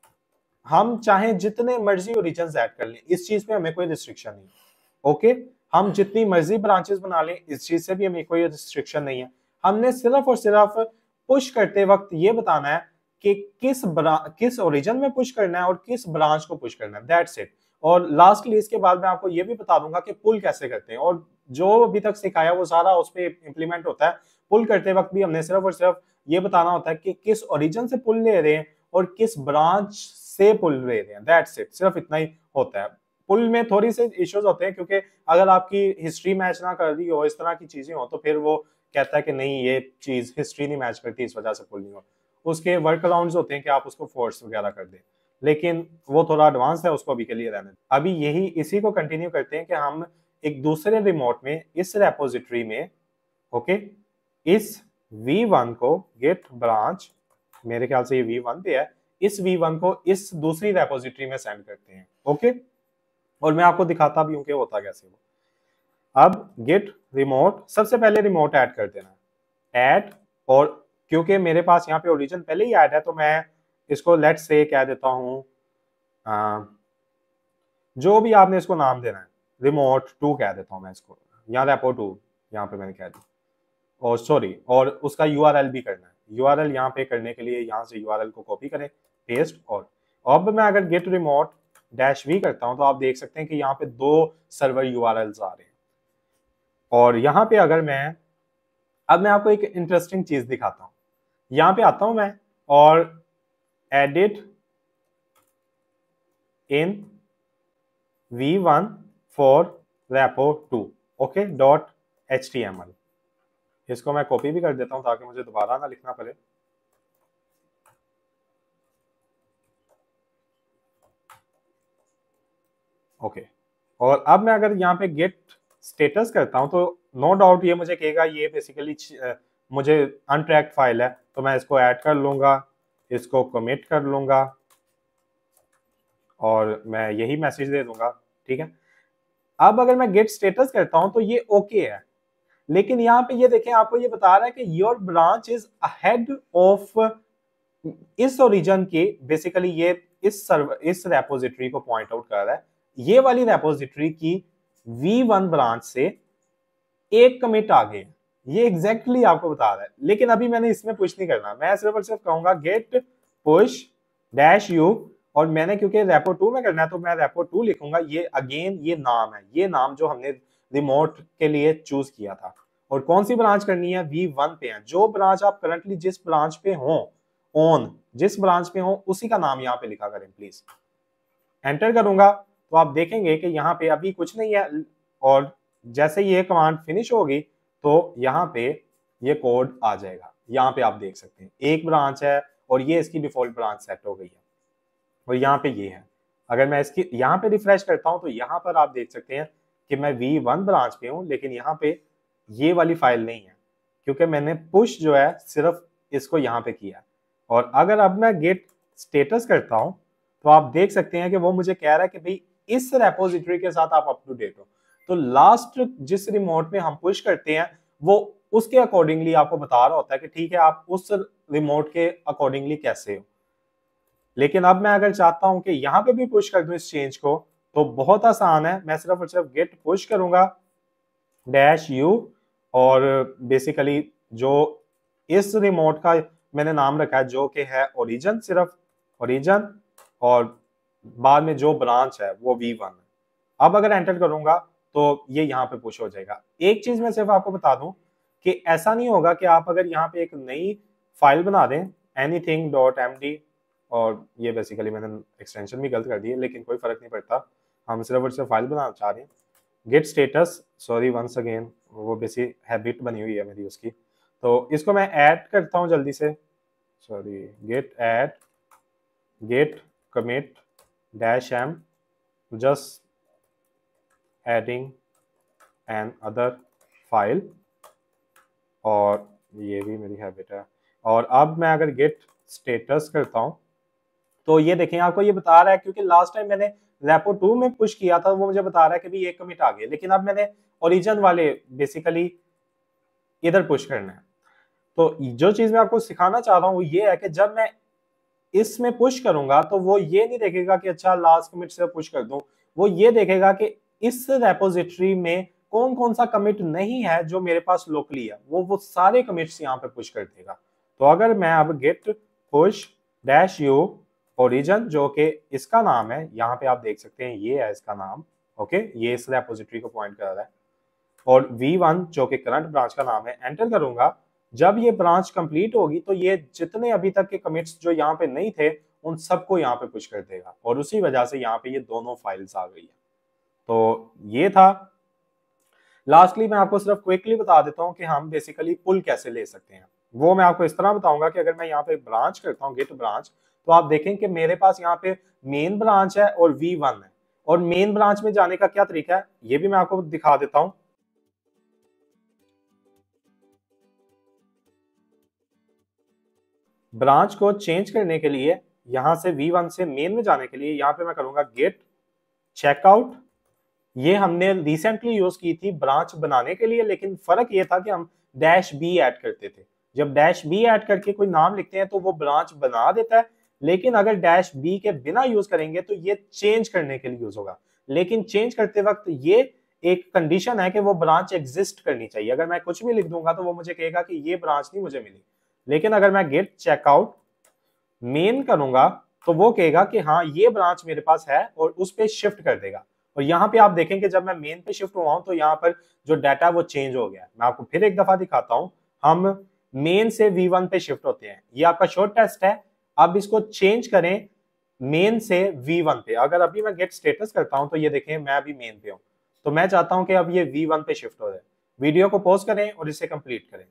हम चाहे जितने मर्जी ओरिजिन ऐड कर लें, इस चीज पे हमें कोई रिस्ट्रिक्शन नहीं। ओके, हम जितनी मर्जी ब्रांचेस बना लें, इस चीज से भी हमें कोई रिस्ट्रिक्शन नहीं है। हमने सिर्फ और सिर्फ पुश करते वक्त ये बताना है कि किस किस ओरिजिन में पुश करना है और किस ब्रांच को पुश करना है, दैट्स इट। और लास्टली इसके बाद मैं आपको ये भी बता दूंगा कि पुल कैसे करते हैं, और जो अभी तक सिखाया वो सारा उस पर इंप्लीमेंट होता है। पुल करते वक्त भी हमने सिर्फ और सिर्फ ये बताना होता है कि किस ओरिजिन से पुल ले रहे हैं और किस ब्रांच से पुल ले रहे हैं, दैट्स इट। सिर्फ इतना ही होता है। पुल में थोड़ी से इश्यूज होते हैं, क्योंकि अगर आपकी हिस्ट्री मैच ना कर रही हो, इस तरह की चीजें हो, तो फिर वो कहता है कि नहीं ये चीज हिस्ट्री नहीं मैच करती, इस वजह से पुल नहीं हो। उसके वर्क अराउंड्स होते हैं कि आप उसको फोर्स वगैरह कर दें, लेकिन वो थोड़ा एडवांस है, उसको अभी के लिए रहने। अभी यही इसी को कंटिन्यू करते हैं कि हम एक दूसरे रिमोट में इस रेपोजिटरी में, ओके, इस वी वन को गेट ब्रांच, मेरे ख्याल से ये वी वन पे है, इस वी वन को इस दूसरी रेपोजिटरी में सेंड करते हैं, ओके। और मैं आपको दिखाता भी हूं कि होता कैसे वो। अब गेट रिमोट, सबसे पहले रिमोट ऐड कर देना, ऐड, और क्योंकि मेरे पास यहाँ पे ओरिजिन पहले ही ऐड है, तो मैं इसको लेट्स से कह देता हूं, जो भी आपने इसको नाम देना है, रिमोट टू कह देता हूं मैं इसको, यहाँ रेपो टू यहाँ पे मैंने कह दी, और सॉरी, और उसका यूआरएल भी करना है। यूआरएल यहाँ पे करने के लिए यहाँ से यूआरएल को कॉपी करें, पेस्ट, और अब मैं अगर गेट रिमोट डैश वी करता हूं तो आप देख सकते हैं कि यहाँ पे दो सर्वर यूआरएल्स आ रहे हैं। और यहाँ पे अगर मैं, अब मैं आपको एक इंटरेस्टिंग चीज दिखाता हूं, यहाँ पे आता हूं मैं और edit in V one for repo two, okay, dot H T M L. इसको मैं कॉपी भी कर देता हूं ताकि मुझे दोबारा ना लिखना पड़े। ओके, और अब मैं अगर यहाँ पे गेट स्टेटस करता हूं तो नो डाउट ये मुझे कहेगा ये बेसिकली मुझे अनट्रैक्ड फाइल है, तो मैं इसको ऐड कर लूंगा, इसको कमिट कर लूंगा और मैं यही मैसेज दे दूंगा, ठीक है। अब अगर मैं गेट स्टेटस करता हूं तो ये ओके है, लेकिन यहाँ पे ये देखें, आपको ये बता रहा है कि your branch is ahead of इस ओरिजिन के, बेसिकली ये इस सर्वर इस रेपोजिटरी को पॉइंट आउट कर रहा है, ये वाली रेपोजिटरी की वी वन ब्रांच से एक कमिट आ गए, ये एग्जैक्टली exactly आपको बता रहा है। लेकिन अभी मैंने इसमें पुश नहीं करना, मैं सिर्फ और सिर्फ कहूंगा गेट पुश डैश यू, और मैंने क्योंकि रेपो टू में करना है तो मैं रेपो टू लिखूंगा। ये अगेन ये नाम है, ये नाम जो हमने रिमोट के लिए चूज किया था, और कौन सी ब्रांच करनी है, वी वन पे है। जो ब्रांच आप करंटली जिस ब्रांच पे हो, ऑन जिस ब्रांच पे हो उसी का नाम यहाँ पे लिखा करें प्लीज। एंटर करूंगा तो आप देखेंगे कि यहाँ पे अभी कुछ नहीं है, और जैसे ये कमांड फिनिश होगी तो यहाँ पे ये कोड आ जाएगा। यहाँ पे आप देख सकते हैं एक ब्रांच है और ये इसकी डिफॉल्ट ब्रांच सेट हो गई है, और यहाँ पे ये है। अगर मैं इसकी यहाँ पे रिफ्रेश करता हूँ तो यहाँ पर आप देख सकते हैं कि मैं वी वन ब्रांच पे हूँ, लेकिन यहाँ पे ये वाली फाइल नहीं है, क्योंकि मैंने पुश जो है सिर्फ इसको यहाँ पे किया। और अगर अब मैं गेट स्टेटस करता हूँ तो आप देख सकते हैं कि वो मुझे कह रहा है कि भाई इस रेपोजिटरी के साथ आप अप टू डेट हो। तो लास्ट जिस रिमोट में हम पुश करते हैं वो उसके अकॉर्डिंगली आपको बता रहा होता है कि ठीक है आप उस रिमोट के अकॉर्डिंगली कैसे हो। लेकिन अब मैं अगर चाहता हूं कि यहाँ पे भी पुश कर दूं इस चेंज को, तो बहुत आसान है, मैं सिर्फ और सिर्फ गेट पुश करूंगा डैश यू, और बेसिकली जो इस रिमोट का मैंने नाम रखा है जो कि है ओरिजिन, सिर्फ ओरिजिन, और बाद में जो ब्रांच है वो वी वन है। अब अगर एंटर करूंगा तो ये यहाँ पे पुश हो जाएगा। एक चीज मैं सिर्फ आपको बता दूं कि ऐसा नहीं होगा कि आप अगर यहाँ पे एक नई फाइल बना दें एनीथिंग डॉट एम डी, और ये बेसिकली मैंने एक्सटेंशन भी गलत कर दी है, लेकिन कोई फर्क नहीं पड़ता, हम सिर्फ और सिर्फ फाइल बनाना चाह रहे हैं। Git status, sorry once again, वो बेसिक हैबिट बनी हुई है मेरी उसकी, तो इसको मैं ऐड करता हूँ जल्दी से, sorry git add git commit dash M, just adding another file, और ये भी मेरी हैबिट है। और अब मैं अगर गेट स्टेटस करता हूं तो ये देखें आपको ये बता रहा है, क्योंकि लास्ट टाइम मैंने रेपो टू में पुश किया था वो मुझे बता रहा है कि भी एक कमिट आ गया, लेकिन अब मैंने ओरिजिन वाले बेसिकली इधर पुश करना है। तो जो चीज मैं आपको सिखाना चाह रहा हूँ वो ये है कि जब मैं इसमें पुश करूंगा तो वो ये नहीं देखेगा कि अच्छा लास्ट कमिट से पुश कर दूं, वो ये देखेगा कि इस रेपोजिटरी में कौन कौन सा कमिट नहीं है जो मेरे पास लोकली है, वो वो सारे कमिट्स यहाँ पे पुश कर देगा। तो अगर मैं अब git push dash you origin, जो कि इसका नाम है, यहाँ पे आप देख सकते हैं ये है इसका नाम, ओके, ये इस रेपोजिटरी को पॉइंट कर रहा है, और वी वन जो कि करंट ब्रांच का नाम है, एंटर करूंगा। जब ये ब्रांच कंप्लीट होगी तो ये जितने अभी तक के कमिट्स जो यहाँ पे नहीं थे उन सबको यहाँ पे पुश कर देगा, और उसी वजह से यहाँ पे ये दोनों फाइल्स आ गई है। तो ये था। लास्टली मैं आपको सिर्फ क्विकली बता देता हूँ कि हम बेसिकली पुल कैसे ले सकते हैं। वो मैं आपको इस तरह बताऊंगा कि अगर मैं यहाँ पे ब्रांच करता हूँ गेट ब्रांच, तो आप देखें कि मेरे पास यहाँ पे मेन ब्रांच है और वी वन है, और मेन ब्रांच में जाने का क्या तरीका है ये भी मैं आपको दिखा देता हूँ। ब्रांच को चेंज करने के लिए यहां से वी वन से मेन में जाने के लिए यहाँ पे मैं करूंगा गेट चेकआउट। ये हमने रिसेंटली यूज की थी ब्रांच बनाने के लिए, लेकिन फर्क ये था कि हम डैश बी ऐड करते थे। जब डैश बी ऐड करके कोई नाम लिखते हैं तो वो ब्रांच बना देता है, लेकिन अगर डैश बी के बिना यूज करेंगे तो ये चेंज करने के लिए यूज होगा। लेकिन चेंज करते वक्त ये एक कंडीशन है कि वो ब्रांच एग्जिस्ट करनी चाहिए। अगर मैं कुछ भी लिख दूंगा तो वो मुझे कहेगा कि ये ब्रांच नहीं मुझे मिली। लेकिन अगर मैं गेट चेकआउट मेन करूंगा तो वो कहेगा कि हाँ ये ब्रांच मेरे पास है और उस पे शिफ्ट कर देगा। और यहाँ पे आप देखेंगे जब मैं मेन पे शिफ्ट हुआ हूं तो यहाँ पर जो डाटा वो चेंज हो गया है। मैं आपको फिर एक दफा दिखाता हूं। हम मेन से वी वन पे शिफ्ट होते हैं, ये आपका शॉर्ट टेस्ट है। अब इसको चेंज करें मेन से वी वन पे। अगर अभी मैं गेट स्टेटस करता हूं तो ये देखें मैं अभी मेन पे हूं, तो मैं चाहता हूं कि अब ये वी वन पे शिफ्ट हो जाए। वीडियो को पॉज करें और इसे कंप्लीट करें।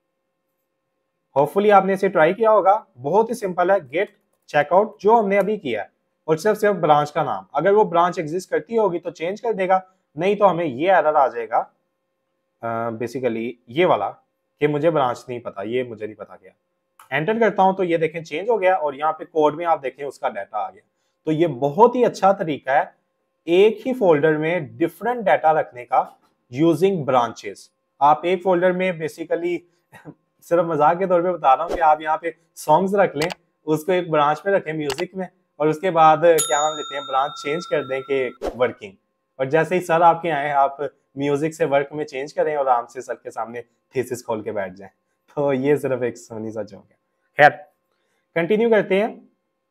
होपफुली आपने इसे ट्राई किया होगा। बहुत ही सिंपल है, गेट चेकआउट जो हमने अभी किया है और सिर्फ सिर्फ ब्रांच का नाम। अगर वो ब्रांच एग्जिस्ट करती होगी तो चेंज कर देगा, नहीं तो हमें ये एरर आ जाएगा बेसिकली uh, ये वाला कि मुझे ब्रांच नहीं पता, ये मुझे नहीं पता क्या। एंटर करता हूं तो ये देखें चेंज हो गया और यहाँ पे कोड में आप देखें उसका डाटा आ गया। तो ये बहुत ही अच्छा तरीका है एक ही फोल्डर में डिफरेंट डाटा रखने का यूजिंग ब्रांचेस। आप एक फोल्डर में बेसिकली सिर्फ मजाक के तौर पे बता रहा हूँ कि आप यहाँ पे सॉन्ग्स रख लें, उसको एक ब्रांच में रखें म्यूजिक में, और उसके बाद क्या नाम लेते हैं ब्रांच चेंज कर दें कि वर्किंग। और जैसे ही सर आपके आए आप म्यूजिक से वर्क में चेंज करें और आराम से सर के सामने थीसिस खोल के बैठ जाएं। तो ये सिर्फ एक सोनी सा जोक है। खैर कंटिन्यू करते हैं।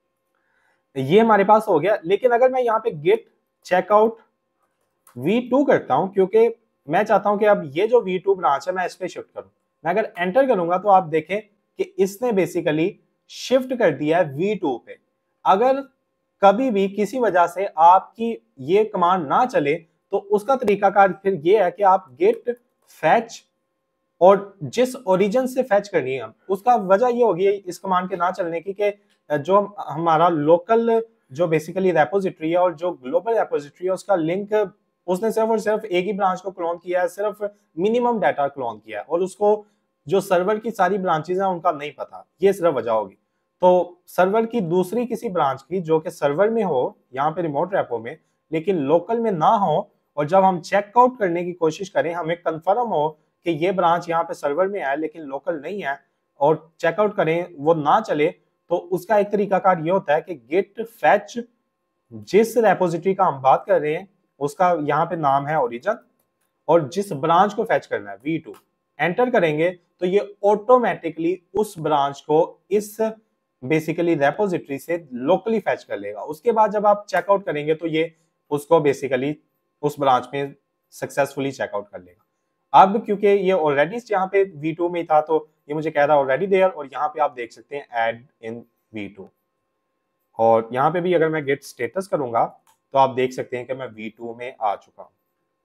ये हमारे पास हो गया। लेकिन अगर मैं यहाँ पे गेट चेकआउट वी टू करता हूँ, क्योंकि मैं चाहता हूं कि अब ये जो वी टू ब्रांच है मैं इस पे शिफ्ट करूं। मैं अगर एंटर करूंगा तो आप देखें कि इसने बेसिकली शिफ्ट कर दिया है वी टू पे। अगर कभी भी किसी वजह से आपकी ये कमांड ना चले तो उसका तरीकाकार फिर ये है कि आप गेट फैच, और जिस ओरिजिन से फैच करनी है उसका वजह ये होगी इस कमांड के ना चलने की कि जो हमारा लोकल जो बेसिकली रेपोजिटरी है और जो ग्लोबल रेपोजिटरी है उसका लिंक उसने सिर्फ और सिर्फ एक ही ब्रांच को क्लोन किया है, सिर्फ मिनिमम डाटा क्लोन किया है, और उसको जो सर्वर की सारी ब्रांचेस हैं उनका नहीं पता। ये सिर्फ वजह होगी। तो सर्वर की दूसरी किसी ब्रांच की जो कि सर्वर में हो यहाँ पे रिमोट रेपो में, लेकिन लोकल में ना हो, और जब हम चेकआउट करने की कोशिश करें हमें कंफर्म हो कि ये ब्रांच यहाँ पे सर्वर में है लेकिन लोकल नहीं है, और चेकआउट करें वो ना चले, तो उसका एक तरीकाकार ये होता है कि गेट फैच जिस रेपोजिटरी का हम बात कर रहे हैं उसका यहाँ पे नाम है ओरिजिन, और जिस ब्रांच को फैच करना है वी टू, एंटर करेंगे तो ये ऑटोमेटिकली उस ब्रांच को इस बेसिकली रेपोजिटरी से लोकली फैच कर लेगा। उसके बाद जब आप चेकआउट करेंगे तो ये उसको बेसिकली उस ब्रांच में सक्सेसफुली चेकआउट कर लेगा। अब क्योंकि ये ऑलरेडी यहाँ पे वी टू में था तो ये मुझे कह रहा है ऑलरेडी देयर, और यहाँ पे आप देख सकते हैं ऐड इन वी टू। और यहाँ पे भी अगर मैं गेट स्टेटस करूंगा तो आप देख सकते हैं कि मैं वी टू में आ चुका हूं।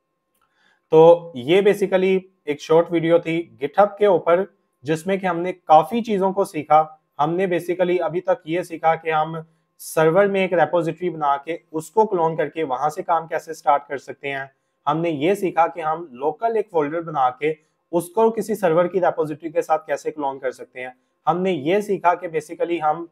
तो ये बेसिकली एक शॉर्ट वीडियो थी गिटहब के ऊपर जिसमें कि हमने काफी चीजों को सीखा। हमने बेसिकली अभी तक ये सीखा कि हम सर्वर में एक रेपोजिटरी बना के उसको क्लोन करके वहां से काम कैसे स्टार्ट कर सकते हैं। हमने ये सीखा कि हम लोकल एक फोल्डर बना के उसको किसी सर्वर की रेपोजिटरी के साथ कैसे क्लोन कर सकते हैं। हमने ये सीखा कि बेसिकली हम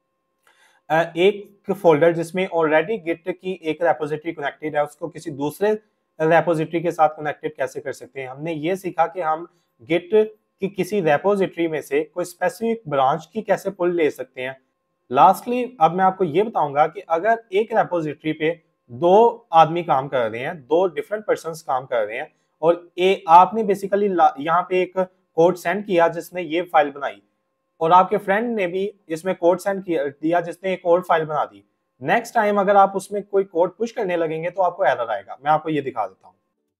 एक फोल्डर जिसमें ऑलरेडी गिट की एक रेपोजिटरी कनेक्टेड है उसको किसी दूसरे रेपोजिटरी के साथ कनेक्टेड कैसे कर सकते हैं। हमने ये सीखा कि हम गिट की किसी रेपोजिटरी में से कोई स्पेसिफिक ब्रांच की कैसे पुल ले सकते हैं। लास्टली अब मैं आपको ये बताऊंगा कि अगर एक रेपोजिटरी पे दो आदमी काम कर रहे हैं, दो डिफरेंट पर्सन्स काम कर रहे हैं, और ए आपने बेसिकली यहाँ पे एक कोड सेंड किया जिसने ये फाइल बनाई, और आपके फ्रेंड ने भी इसमें कोड सेंड किया दिया जिसने एक और फाइल बना दी। नेक्स्ट टाइम अगर आप उसमें कोई कोड पुश करने लगेंगे तो आपको एरर आएगा। मैं आपको ये दिखा देता हूँ।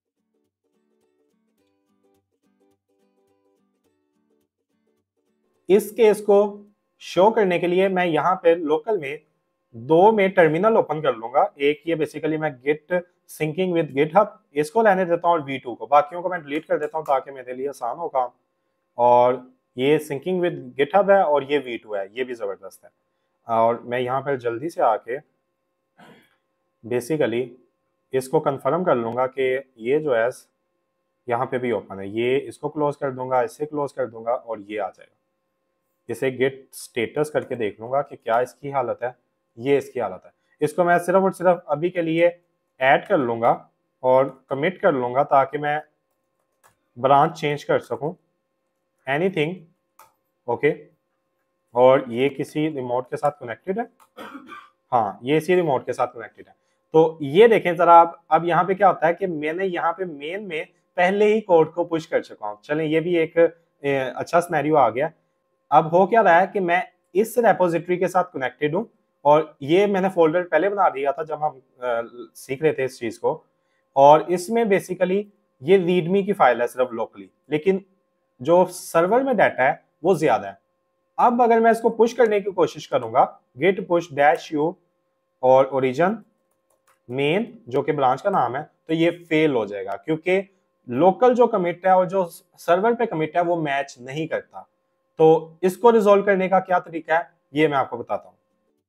इस केस को शो करने के लिए मैं यहाँ पे लोकल में दो में टर्मिनल ओपन कर लूंगा। एक ये बेसिकली मैं गिट सिंकिंग विद गिटहब इसको लेने देता हूँ और वी टू को, बाकियों को मैं डिलीट कर देता हूँ ताकि मेरे लिए आसान हो काम। और ये सिंकिंग विद गिटहब है और ये वी टू है, ये भी जबरदस्त है। और मैं यहाँ पर जल्दी से आके बेसिकली इसको कंफर्म कर लूंगा कि ये जो है यहाँ पे भी ओपन है। ये इसको क्लोज कर दूंगा, इससे क्लोज कर दूंगा और ये आ जाएगा। इसे गेट स्टेटस करके देख लूंगा कि क्या इसकी हालत है। ये इसकी हालत है। इसको मैं सिर्फ और सिर्फ अभी के लिए ऐड कर लूंगा और कमिट कर लूंगा ताकि मैं ब्रांच चेंज कर सकूं एनीथिंग। ओके, और ये किसी रिमोट के साथ कनेक्टेड है। हाँ, ये इसी रिमोट के साथ कनेक्टेड है। तो ये देखें जरा आप, अब यहाँ पे क्या होता है कि मैंने यहाँ पे मेन में पहले ही कोड को पुश कर चुका हूँ। चलें, ये भी एक ए, अच्छा सिनेरियो आ गया। अब हो क्या रहा है कि मैं इस रेपोजिटरी के साथ कनेक्टेड हूँ और ये मैंने फोल्डर पहले बना दिया था जब हम आ, सीख रहे थे इस चीज को, और इसमें बेसिकली ये रीडमी की फाइल है सिर्फ लोकली, लेकिन जो सर्वर में डाटा है वो ज्यादा है। अब अगर मैं इसको पुश करने की कोशिश करूंगा, गिट पुश डैश यू और ओरिजिन मेन जो कि ब्रांच का नाम है, तो ये फेल हो जाएगा क्योंकि लोकल जो कमिट है और जो सर्वर पे कमिट है वो मैच नहीं करता। तो इसको रिजॉल्व करने का क्या तरीका है ये मैं आपको बताता हूं।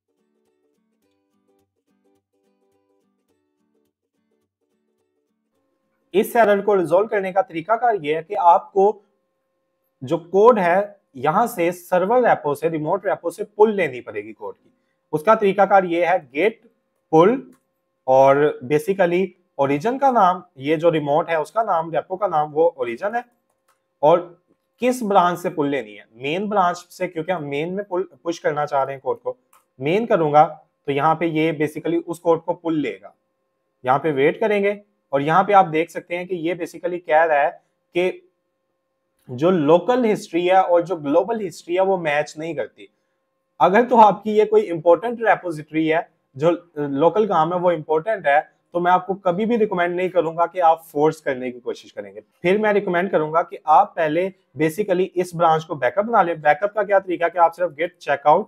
इस एरर को रिजॉल्व करने का तरीका कार ये है कि आपको जो कोड है यहां से सर्वर रेपो से, रिमोट रेपो से पुल लेनी पड़ेगी कोड की। उसका तरीकाकार ये है गेट पुल, और बेसिकली ओरिजिन का नाम, ये जो रिमोट है उसका नाम, रेपो का नाम वो ओरिजिन है, और किस ब्रांच से पुल लेनी है, मेन ब्रांच से, क्योंकि हम मेन में पुल पुश करना चाह रहे हैं कोड को। मेन करूंगा तो यहाँ पे ये बेसिकली उस कोड को पुल लेगा। यहाँ पे वेट करेंगे और यहाँ पे आप देख सकते हैं कि ये बेसिकली कह रहा है कि जो लोकल हिस्ट्री है और जो ग्लोबल हिस्ट्री है वो मैच नहीं करती। अगर तो आपकी ये कोई इंपॉर्टेंट रेपोजिटरी है, जो लोकल काम है वो इंपॉर्टेंट है, तो मैं आपको कभी भी रिकमेंड नहीं करूंगा कि आप फोर्स करने की कोशिश करेंगे। फिर मैं रिकमेंड करूंगा कि आप पहले बेसिकली इस ब्रांच को बैकअप बना ले। बैकअप का क्या तरीका कि आप सिर्फ गेट चेकआउट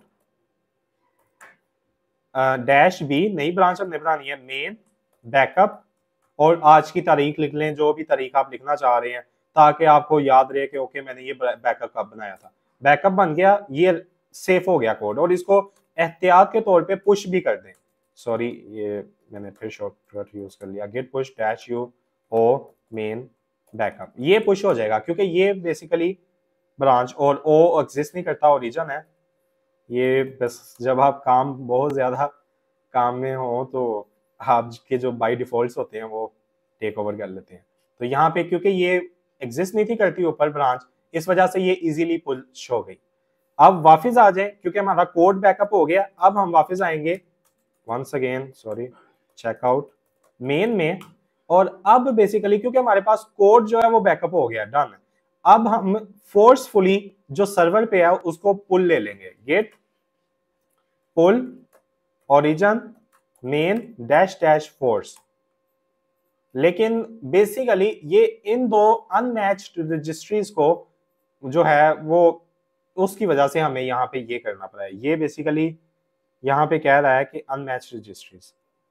डैश बी, नई ब्रांच हमने बनानी है, मेन बैकअप, और आज की तारीख लिख लें, जो भी तारीख आप लिखना चाह रहे हैं, ताकि आपको याद रहे कि ओके मैंने ये बैकअप कब बनाया था। बैकअप बन गया, ये सेफ हो गया कोड, और इसको एहतियात के तौर पे पुश भी कर दें। सॉरी, ये मैंने फिर शॉर्टकट यूज कर लिया, git push dash u O main backup, ये पुश हो जाएगा क्योंकि ये बेसिकली ब्रांच और ओ एग्जिस्ट नहीं करता, ओरिजिन है ये। बस जब आप काम बहुत ज्यादा काम में हो तो आपके जो बाय डिफॉल्ट्स होते हैं वो टेक ओवर कर लेते हैं। तो यहाँ पे क्योंकि ये एग्जिस्ट नहीं थी करती ऊपर ब्रांच, इस वजह से ये इजीली पुश हो गई। अब वापस आ जाए क्योंकि हमारा कोड बैकअप हो गया। अब हम वापस आएंगे once again, sorry, checkout main में, और अब बेसिकली क्योंकि हमारे पास कोड जो है वो बैकअप हो गया, डन। अब हम फोर्सफुली जो सर्वर पे है उसको पुल ले लेंगे, git pull origin main dash dash force. लेकिन बेसिकली ये इन दो अनमैच्ड रजिस्ट्रीज को जो है वो, उसकी वजह से हमें यहाँ पे ये करना पड़ा है। ये बेसिकली यहाँ पे कह रहा है कि अनमैच्ड रजिस्ट्रीज,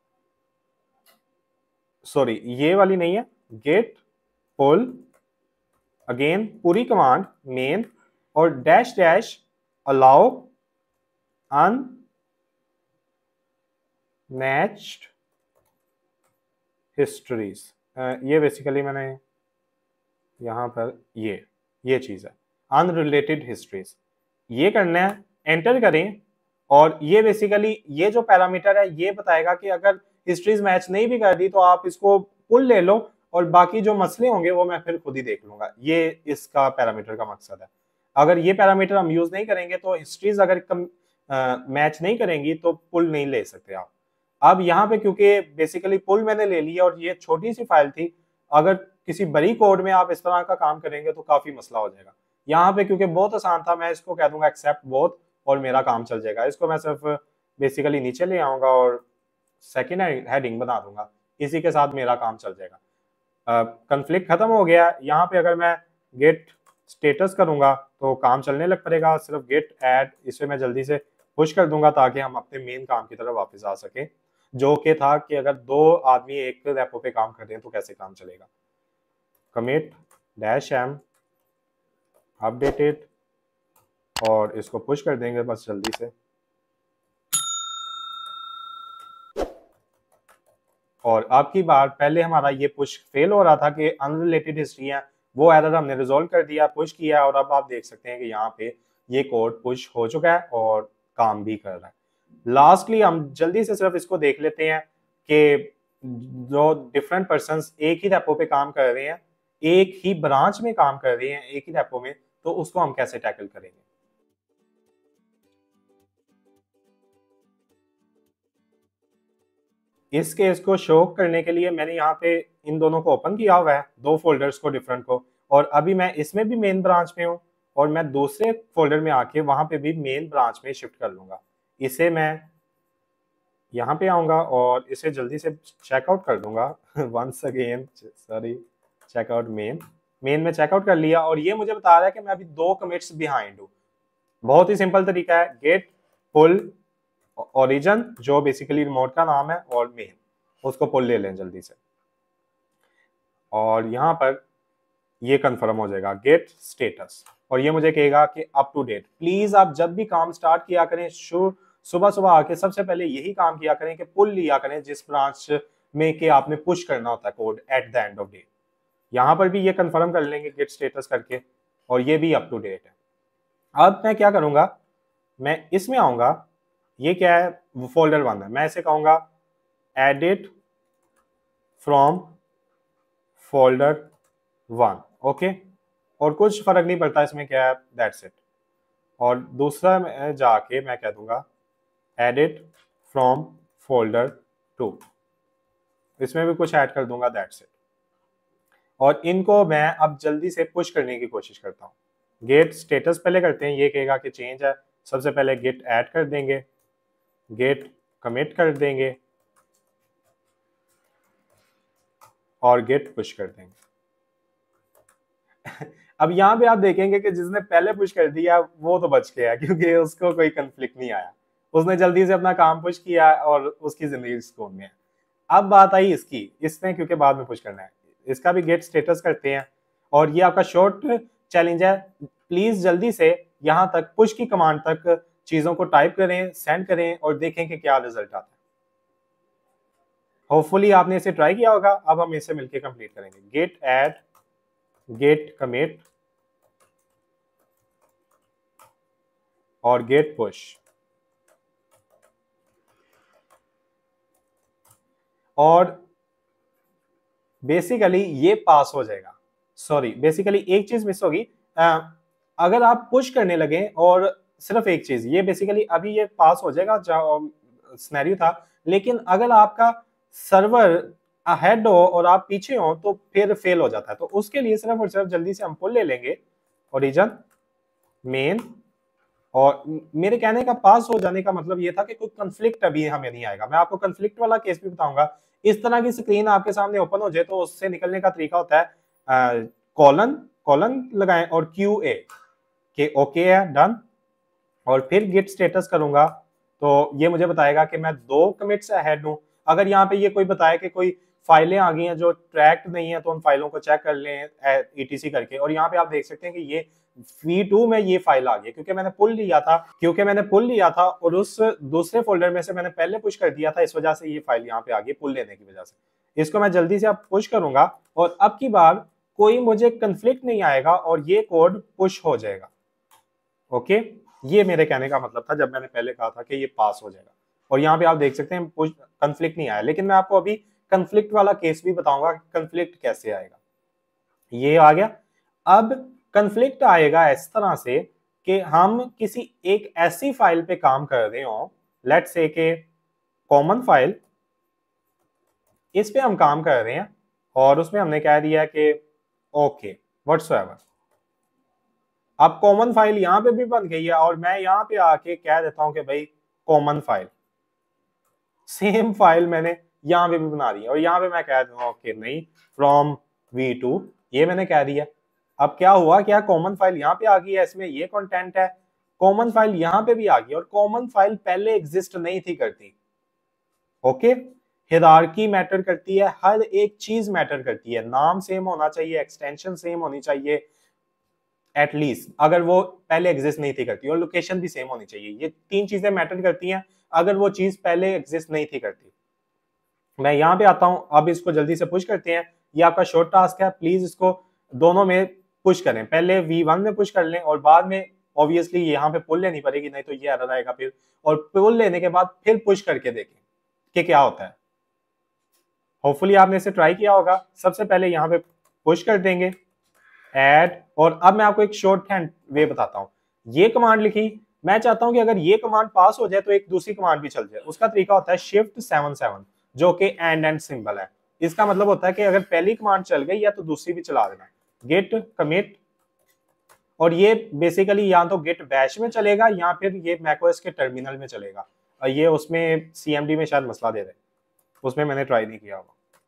सॉरी ये वाली नहीं है, गेट पुल अगेन पूरी कमांड मेन और dash dash allow unmatched histories. ये बेसिकली मैंने यहाँ पर ये ये चीज है अनरिलेटेड हिस्ट्रीज, ये करना है, एंटर करें। और ये बेसिकली ये जो पैरामीटर है ये बताएगा कि अगर हिस्ट्रीज मैच नहीं भी कर दी तो आप इसको पुल ले लो, और बाकी जो मसले होंगे वो मैं फिर खुद ही देख लूंगा। ये इसका पैरामीटर का मकसद है। अगर ये पैरामीटर हम यूज नहीं करेंगे तो हिस्ट्रीज अगर कम मैच नहीं करेंगी तो पुल नहीं ले सकते आप। अब यहाँ पे क्योंकि बेसिकली पुल मैंने ले लिया और ये छोटी सी फाइल थी, अगर किसी बड़ी कोड में आप इस तरह का काम करेंगे तो काफी मसला हो जाएगा। यहाँ पे क्योंकि बहुत आसान था, मैं इसको कह दूंगा एक्सेप्ट बोथ और मेरा काम चल जाएगा। इसको मैं सिर्फ बेसिकली नीचे ले आऊंगा और सेकेंड हेडिंग बना दूंगा, इसी के साथ मेरा काम चल जाएगा। कंफ्लिक्ट खत्म हो गया। यहाँ पे अगर मैं गेट स्टेटस करूंगा तो काम चलने लग पड़ेगा। सिर्फ गेट ऐड इसे मैं जल्दी से पुश कर दूंगा ताकि हम अपने मेन काम की तरफ वापस आ सकें, जो कि था कि अगर दो आदमी एक रेपो पे काम कर रहे हैं तो कैसे काम चलेगा। कमिट डैश एम अपडेटेड और इसको पुश कर देंगे बस जल्दी से। और अब की बार पहले हमारा ये पुश फेल हो रहा था कि अनरिलेटेड हिस्ट्री है, वो एरर हमने रिजोल्व कर दिया, पुश किया और अब आप देख सकते हैं कि यहाँ पे ये कोड पुश हो चुका है और काम भी कर रहा है। लास्टली हम जल्दी से सिर्फ इसको देख लेते हैं कि जो डिफरेंट पर्संस एक ही रेपो पे काम कर रहे हैं, एक ही ब्रांच में काम कर रहे हैं एक ही रेपो में, तो उसको हम कैसे टैकल करेंगे। इस केस को शो करने के लिए मैंने यहाँ पे इन दोनों को ओपन किया हुआ है, दो फोल्डर्स को डिफरेंट को, और अभी मैं इसमें भी मेन ब्रांच में हूँ और मैं दूसरे फोल्डर में आके वहां पे भी मेन ब्रांच में शिफ्ट कर लूंगा। इसे मैं यहाँ पे आऊंगा और इसे जल्दी से चेकआउट कर दूंगा once again sorry checkout main main में चेकआउट कर लिया और ये मुझे बता रहा है कि मैं अभी दो कमिट्स बिहाइंड हूँ। बहुत ही सिंपल तरीका है, गेट पुल ओरिजिन जो बेसिकली रिमोट का नाम है और मेन, उसको पुल ले लें जल्दी से और यहाँ पर ये कंफर्म हो जाएगा गेट स्टेटस और ये मुझे कहेगा कि अप टू डेट। प्लीज आप जब भी काम स्टार्ट किया करें सुबह सुबह आके सबसे पहले यही काम किया करें कि पुल लिया करें जिस ब्रांच में कि आपने पुश करना होता है code at the end of day. यहाँ पर भी ये कंफर्म कर लेंगे गेट स्टेटस करके और ये भी अप टू डेट है। अब मैं क्या करूंगा, मैं इसमें आऊंगा, ये क्या है फोल्डर वन है, मैं इसे कहूंगा edit from folder one, okay, और कुछ फर्क नहीं पड़ता इसमें क्या है, दैट्स इट। और दूसरा मैं जाके मैं कह दूंगा एडिट फ्रॉम फोल्डर टू, इसमें भी कुछ ऐड कर दूंगा, दैट्स इट। और इनको मैं अब जल्दी से पुश करने की कोशिश करता हूँ। गेट स्टेटस पहले करते हैं, ये कहेगा कि चेंज है, सबसे पहले गेट ऐड कर देंगे, गेट कमिट कर देंगे और गेट पुश कर देंगे। अब यहाँ पे आप देखेंगे कि जिसने पहले पुश कर दिया वो तो बच गया क्योंकि उसको कोई कंफ्लिक्ट नहीं आया, उसने जल्दी से अपना काम पुश किया और उसकी जिंदगी सुकून में है। अब बात आई इसकी, इसने क्योंकि बाद में पुश करना है, इसका भी गेट स्टेटस करते हैं और ये आपका शॉर्ट चैलेंज है। प्लीज जल्दी से यहाँ तक पुश की कमांड तक चीजों को टाइप करें, सेंड करें और देखें कि क्या रिजल्ट आता है। होपफुली आपने इसे ट्राई किया होगा। अब हम इसे मिलकर कंप्लीट करेंगे, गेट ऐड, गेट कमिट और गेट पुश। और बेसिकली ये पास हो जाएगा। सॉरी, बेसिकली एक चीज मिस होगी, अगर आप पुश करने लगे और सिर्फ एक चीज, ये बेसिकली अभी ये पास हो जाएगा सिनेरियो था, लेकिन अगर आपका सर्वर अहेड हो और आप पीछे हो तो फिर फेल हो जाता है। तो उसके लिए सिर्फ और सिर्फ जल्दी से हम पुल ले लेंगे, ओरिजिन मेन, और मेरे कहने का पास हो जाने का मतलब ये था कि कोई कंफ्लिक्ट अभी हमें नहीं आएगा। मैं आपको कंफ्लिक्ट वाला केस भी बताऊंगा। इस तरह की स्क्रीन आपके सामने ओपन हो जाए तो उससे निकलने का तरीका होता है कॉलन कॉलन लगाएं और क्यू ए के ओके है डन, और फिर गेट स्टेटस करूंगा तो ये मुझे बताएगा कि मैं दो कमिट्स अहेड हूं। अगर यहाँ पे ये कोई बताए कि कोई फाइलें आ गई हैं जो ट्रैक्ड नहीं है तो उन फाइलों को चेक कर लें ईटीसी करके, और यहाँ पे आप देख सकते हैं कि ये वी टू में ये फाइल आ गई क्योंकि मैंने पुल लिया था क्योंकि मैंने पुल लिया था और उस दूसरे फोल्डर में से मैंने पहले पुश कर दिया था, इस वजह से ये फाइल यहाँ पे आ गई पुल लेने की वजह से। इसको मैं जल्दी से अब पुश करूंगा और अब की बार कोई मुझे कंफ्लिक्ट नहीं आएगा और ये कोड पुश हो जाएगा। ओके, ये मेरे कहने का मतलब था जब मैंने पहले कहा था कि ये पास हो जाएगा। और यहाँ पे आप देख सकते हैं पुश कंफ्लिक्ट नहीं आया, लेकिन मैं आपको अभी कंफ्लिक्ट वाला केस भी बताऊंगा कंफ्लिक्ट कैसे आएगा। ये आ गया। अब कंफ्लिक्ट आएगा इस तरह से कि हम किसी एक ऐसी फाइल पे काम कर रहे हो, लेट्स से के कॉमन फाइल, इस पे हम काम कर रहे हैं और उसमें हमने कह दिया कि ओके व्हाटसोएवर। अब कॉमन फाइल यहाँ पे भी बन गई है और मैं यहाँ पे आके कह देता हूँ कि भाई कॉमन फाइल, सेम फाइल मैंने यहाँ पे भी बना दी है और यहाँ पे मैं कह दूंगा ओके नहीं फ्रॉम वी टू, ये मैंने कह दिया। अब क्या हुआ, क्या कॉमन फाइल यहाँ पे आ गई है, इसमें ये कंटेंट है, कॉमन फाइल यहाँ पे भी आ गई और कॉमन फाइल पहले एग्जिस्ट नहीं थी करती। ओके, हिरार्की मैटर करती है, हर एक चीज मैटर करती है, नाम सेम होना चाहिए, एक्सटेंशन सेम होनी चाहिए एटलीस्ट अगर वो पहले एग्जिस्ट नहीं थी करती, और लोकेशन भी सेम होनी चाहिए। ये तीन चीजें मैटर करती हैं अगर वो चीज पहले एग्जिस्ट नहीं थी करती। मैं यहाँ पे आता हूँ, अब इसको जल्दी से पुश करते हैं। ये आपका शॉर्ट टास्क है, प्लीज इसको दोनों में पुश करें, पहले वी वन में पुश कर लें और बाद में ऑब्वियसली यहाँ पे पुल लेनी पड़ेगी, नहीं तो ये एरर आएगा फिर, और पुल लेने के बाद फिर पुश करके देखें कि क्या होता है। होपफुली आपने इसे ट्राई किया होगा। सबसे पहले यहाँ पे पुश कर देंगे ऐड, और अब मैं आपको एक शॉर्ट हैंड वे बताता हूँ। ये कमांड लिखी, मैं चाहता हूं कि अगर ये कमांड पास हो जाए तो एक दूसरी कमांड भी चल जाए। उसका तरीका होता है शिफ्ट सेवन सेवन, जो कि एंड एंड सिंबल है। इसका मतलब होता है कि अगर पहली कमांड चल गई या तो दूसरी भी चला देना। गेट कमिट, और ये बेसिकली या तो गेट बैश में चलेगा या फिर ये मैकओएस के टर्मिनल में चलेगा। और ये उसमें सीएमडी में शायद मसला दे रहे, उसमें मैंने ट्राई नहीं किया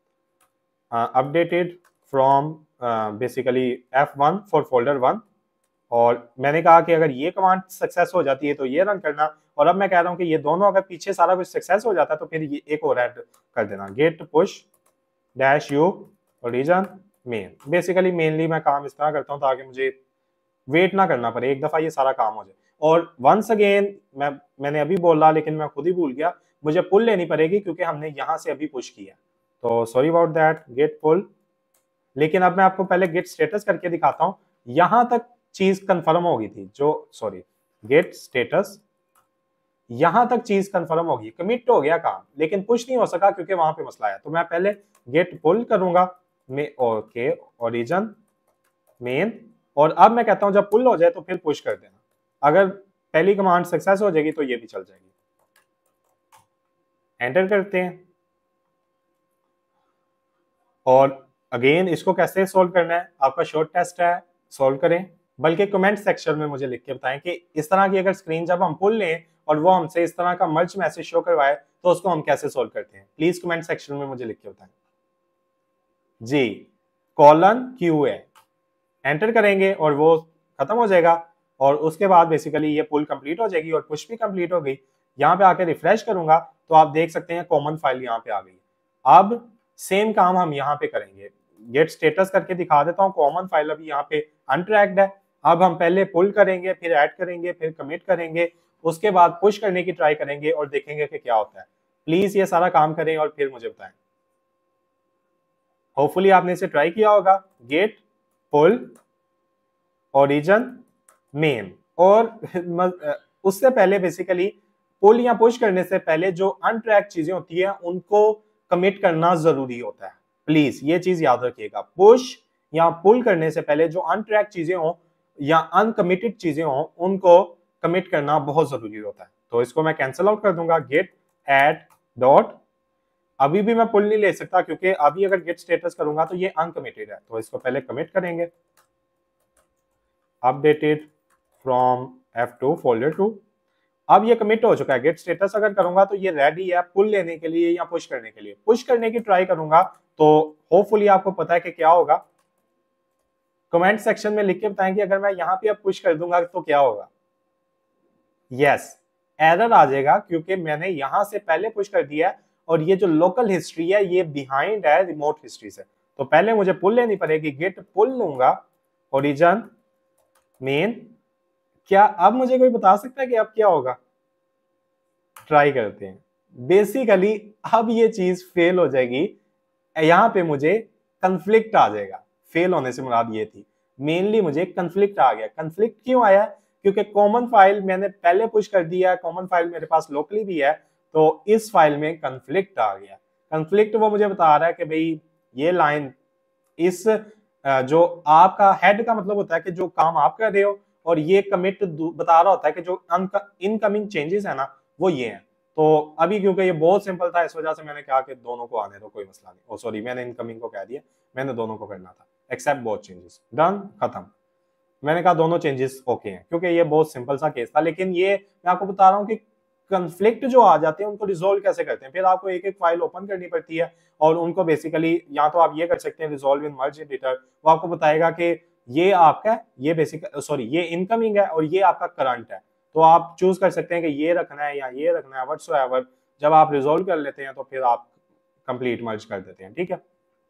हुआ। Updated from basically F one for folder one, और मैंने कहा कि अगर ये कमांड सक्सेस हो जाती है तो ये रन करना, और अब मैं कह रहा हूं कि ये दोनों अगर पीछे सारा कुछ सक्सेस हो जाता है तो फिर ये एक और ऐड कर देना, git push dash you origin main. Basically mainly मैं काम इस तरह करता हूं ताकि मुझे वेट ना करना पड़े, एक दफा ये सारा काम हो जाए। और वंस अगेन मैं मैंने अभी बोला लेकिन मैं खुद ही भूल गया, मुझे पुल लेनी पड़ेगी क्योंकि हमने यहां से अभी पुश किया, तो sorry about that, git pull. लेकिन अब मैं आपको पहले गेट स्टेटस करके दिखाता हूं। यहां तक चीज कंफर्म हो गई थी, जो सॉरी गेट स्टेटस, यहां तक चीज कंफर्म होगी, कमिट हो गया काम, लेकिन पुश नहीं हो सका क्योंकि वहां पे मसला आया। तो मैं पहले गेट पुल करूंगा मैं, ओके ओरिजिन मेन, और अब मैं कहता हूं जब पुल हो जाए तो फिर पुश कर देना। अगर पहली कमांड सक्सेस हो जाएगी तो ये भी चल जाएगी। एंटर करते हैं, और अगेन इसको कैसे सोल्व करना है, आपका शॉर्ट टेस्ट है, सोल्व करें। बल्कि कमेंट सेक्शन में मुझे लिख के बताएं कि इस तरह की अगर स्क्रीन जब हम पुल लें और वो हमसे इस तरह का मर्ज मैसेज शो करवाए तो उसको हम कैसे सोल्व करते हैं। प्लीज कमेंट सेक्शन में मुझे लिख के बताएं जी। कॉलन क्यू है, एंटर करेंगे और वो खत्म हो जाएगा, और उसके बाद बेसिकली ये पुल कंप्लीट हो जाएगी और पुश भी कंप्लीट हो गई। यहाँ पे आके रिफ्रेश करूंगा तो आप देख सकते हैं कॉमन फाइल यहाँ पे आ गई। अब सेम काम हम यहाँ पे करेंगे, गेट स्टेटस करके दिखा देता हूँ। कॉमन फाइल अभी यहाँ पे अनट्रैक्ड है, अब हम पहले पुल करेंगे, फिर ऐड करेंगे, फिर कमिट करेंगे, उसके बाद पुश करने की ट्राई करेंगे और देखेंगे कि क्या होता है। प्लीज ये सारा काम करें और फिर मुझे बताएं। होपफुली आपने इसे ट्राई किया होगा। गेट पुल ओरिजिन मेन, और उससे पहले बेसिकली पुल या पुश करने से पहले जो अनट्रैक चीजें होती है उनको कमिट करना जरूरी होता है। प्लीज ये चीज याद रखिएगा, पुश या पुल करने से पहले जो अनट्रैक चीजें हो या अनकमिटेड चीजें हो उनको कमिट करना बहुत जरूरी होता है। तो इसको मैं कैंसिल आउट कर दूंगा, गेट ऐड डॉट, अभी भी मैं पुल नहीं ले सकता क्योंकि अभी अगर गेट स्टेटस करूंगा तो ये अनकमिटेड है, तो इसको पहले कमिट करेंगे। Updated from F two folder two, अब ये कमिट हो चुका है। गेट स्टेटस अगर करूंगा तो ये रेडी है पुल लेने के लिए या पुश करने के लिए। पुश करने की ट्राई करूंगा तो होपफुली आपको पता है कि क्या होगा। कमेंट सेक्शन में लिख के बताएं कि अगर मैं यहाँ पे अब पुश कर दूंगा तो क्या होगा। यस, एरर आ जाएगा क्योंकि मैंने यहां से पहले पुश कर दिया है और ये जो लोकल हिस्ट्री है ये बिहाइंड है रिमोट हिस्ट्री से, तो पहले मुझे पुल लेनी पड़ेगी। गेट पुल लूंगा ओरिजिन मेन। क्या अब मुझे कोई बता सकता है कि अब क्या होगा? ट्राई करते हैं। बेसिकली अब ये चीज फेल हो जाएगी, यहां पे मुझे कंफ्लिक्ट आ जाएगा। फेल होने से मुराद ये थी, मेनली मुझे कंफ्लिक्ट आ गया। कंफ्लिक्ट क्यों आया? क्योंकि कॉमन फाइल मैंने पहले पुश कर दिया, कॉमन फाइल मेरे पास लोकली भी है, तो इस फाइल में कंफ्लिक्ट आ गया। कंफ्लिक्ट वो मुझे बता रहा है कि भाई ये लाइन, इस जो आपका हेड का मतलब होता है कि जो काम आप कर रहे हो, और ये कमिट बता रहा होता है कि जो इनकमिंग चेंजेस है ना वो ये हैं। तो अभी क्योंकि ये बहुत सिंपल था इस वजह से मैंने कहा कि दोनों को आने दो, कोई मसला नहीं। ओ सॉरी, मैंने इनकमिंग को कह दिया, मैंने दोनों को करना था, एक्सेप्ट बोथ चेंजेस, डन, खत्म। मैंने कहा दोनों चेंजेस ओके हैं क्योंकि ये बहुत सिंपल सा केस था। लेकिन ये मैं आपको बता रहा हूँ कि कंफ्लिक्ट जो आ जाते हैं उनको रिजोल्व कैसे करते हैं। फिर आपको एक एक फाइल ओपन करनी पड़ती है और उनको बेसिकली या तो आप ये कर सकते हैं रिजोल्व इन मर्ज एडिटर, वो आपको बताएगा कि ये आपका ये बेसिक सॉरी ये इनकमिंग है और ये आपका करंट है, तो आप चूज कर सकते हैं कि ये रखना है या ये रखना है व्हाटसोएवर। जब आप रिजोल्व कर लेते हैं तो फिर आप कंप्लीट मर्ज कर देते हैं, ठीक है।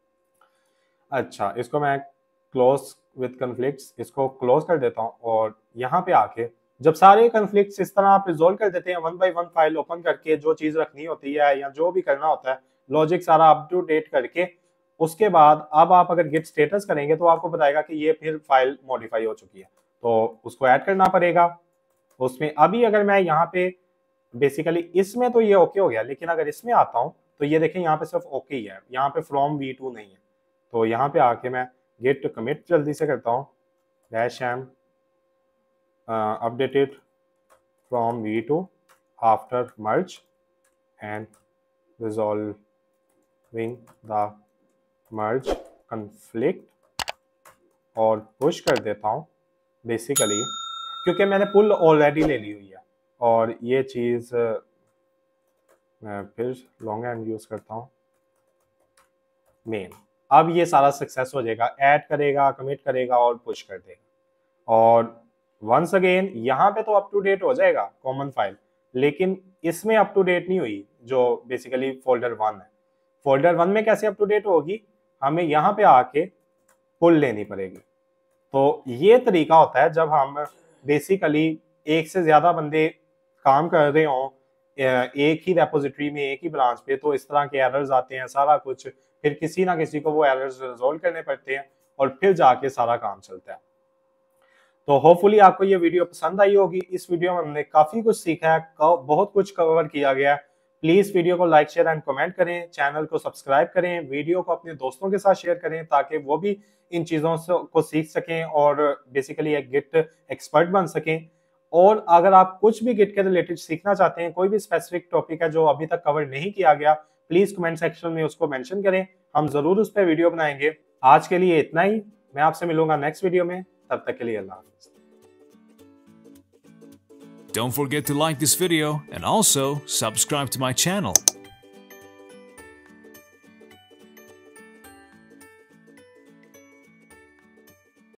अच्छा, इसको मैं क्लोज विद कन्फ्लिक्ट्स, इसको क्लोज कर देता हूँ और यहाँ पे आके जब सारे कन्फ्लिक्ट्स इस तरह आप रिजोल्व कर देते हैं one by one file open करके, जो चीज रखनी होती है या जो भी करना होता है लॉजिक सारा अप टू डेट करके, उसके बाद अब आप अगर गिट स्टेटस करेंगे तो आपको बताएगा कि ये फिर फाइल मॉडिफाई हो चुकी है, तो उसको ऐड करना पड़ेगा उसमें। अभी अगर मैं यहाँ पे बेसिकली इसमें तो ये ओके हो गया, लेकिन अगर इसमें आता हूँ तो ये देखें यहाँ पे सिर्फ ओके ही है, यहाँ पे फ्रॉम वी टू नहीं है। तो यहाँ पे आके मैं गेट कमिट जल्दी से करता हूँ, dash M updated from V two after merge and resolving the merge conflict, और पुश कर देता हूँ बेसिकली क्योंकि मैंने पुल ऑलरेडी ले ली हुई है। और ये चीज़ मैं फिर लॉन्ग एंड यूज़ करता हूँ मेन। अब ये सारा सक्सेस हो जाएगा, ऐड करेगा, कमिट करेगा और पुश कर देगा। और वंस अगेन यहाँ पे तो अप टू डेट हो जाएगा कॉमन फाइल, लेकिन इसमें अप टू डेट नहीं हुई जो बेसिकली फोल्डर वन है। फोल्डर वन में कैसे अप टू डेट होगी, हमें यहाँ पे आके पुल लेनी पड़ेगी। तो ये तरीका होता है जब हम बेसिकली एक से ज्यादा बंदे काम कर रहे हों एक ही रेपोजिटरी में, एक ही ब्रांच पे, तो इस तरह के एरर्स आते हैं सारा कुछ, फिर किसी ना किसी को वो एरर्स रिजोल्व करने पड़ते हैं और फिर जाके सारा काम चलता है। तो होपफुली आपको ये वीडियो पसंद आई होगी। इस वीडियो में हमने काफी कुछ सीखा है, बहुत कुछ कवर किया गया है। प्लीज वीडियो को लाइक शेयर एंड कमेंट करें, चैनल को सब्सक्राइब करें, वीडियो को अपने दोस्तों के साथ शेयर करें ताकि वो भी इन चीजों से को सीख सकें और बेसिकली एक गिट एक्सपर्ट बन सकें। और अगर आप कुछ भी गिट के रिलेटेड सीखना चाहते हैं, कोई भी स्पेसिफिक टॉपिक है जो अभी तक कवर नहीं किया गया, प्लीज कमेंट सेक्शन में उसको मेंशन करें, हम जरूर उस पर वीडियो बनाएंगे। आज के लिए इतना ही, मैं आपसे मिलूंगा नेक्स्ट वीडियो में, तब तक के लिए अल्लाह हाफिज़। Don't forget to like this video and also subscribe to my channel.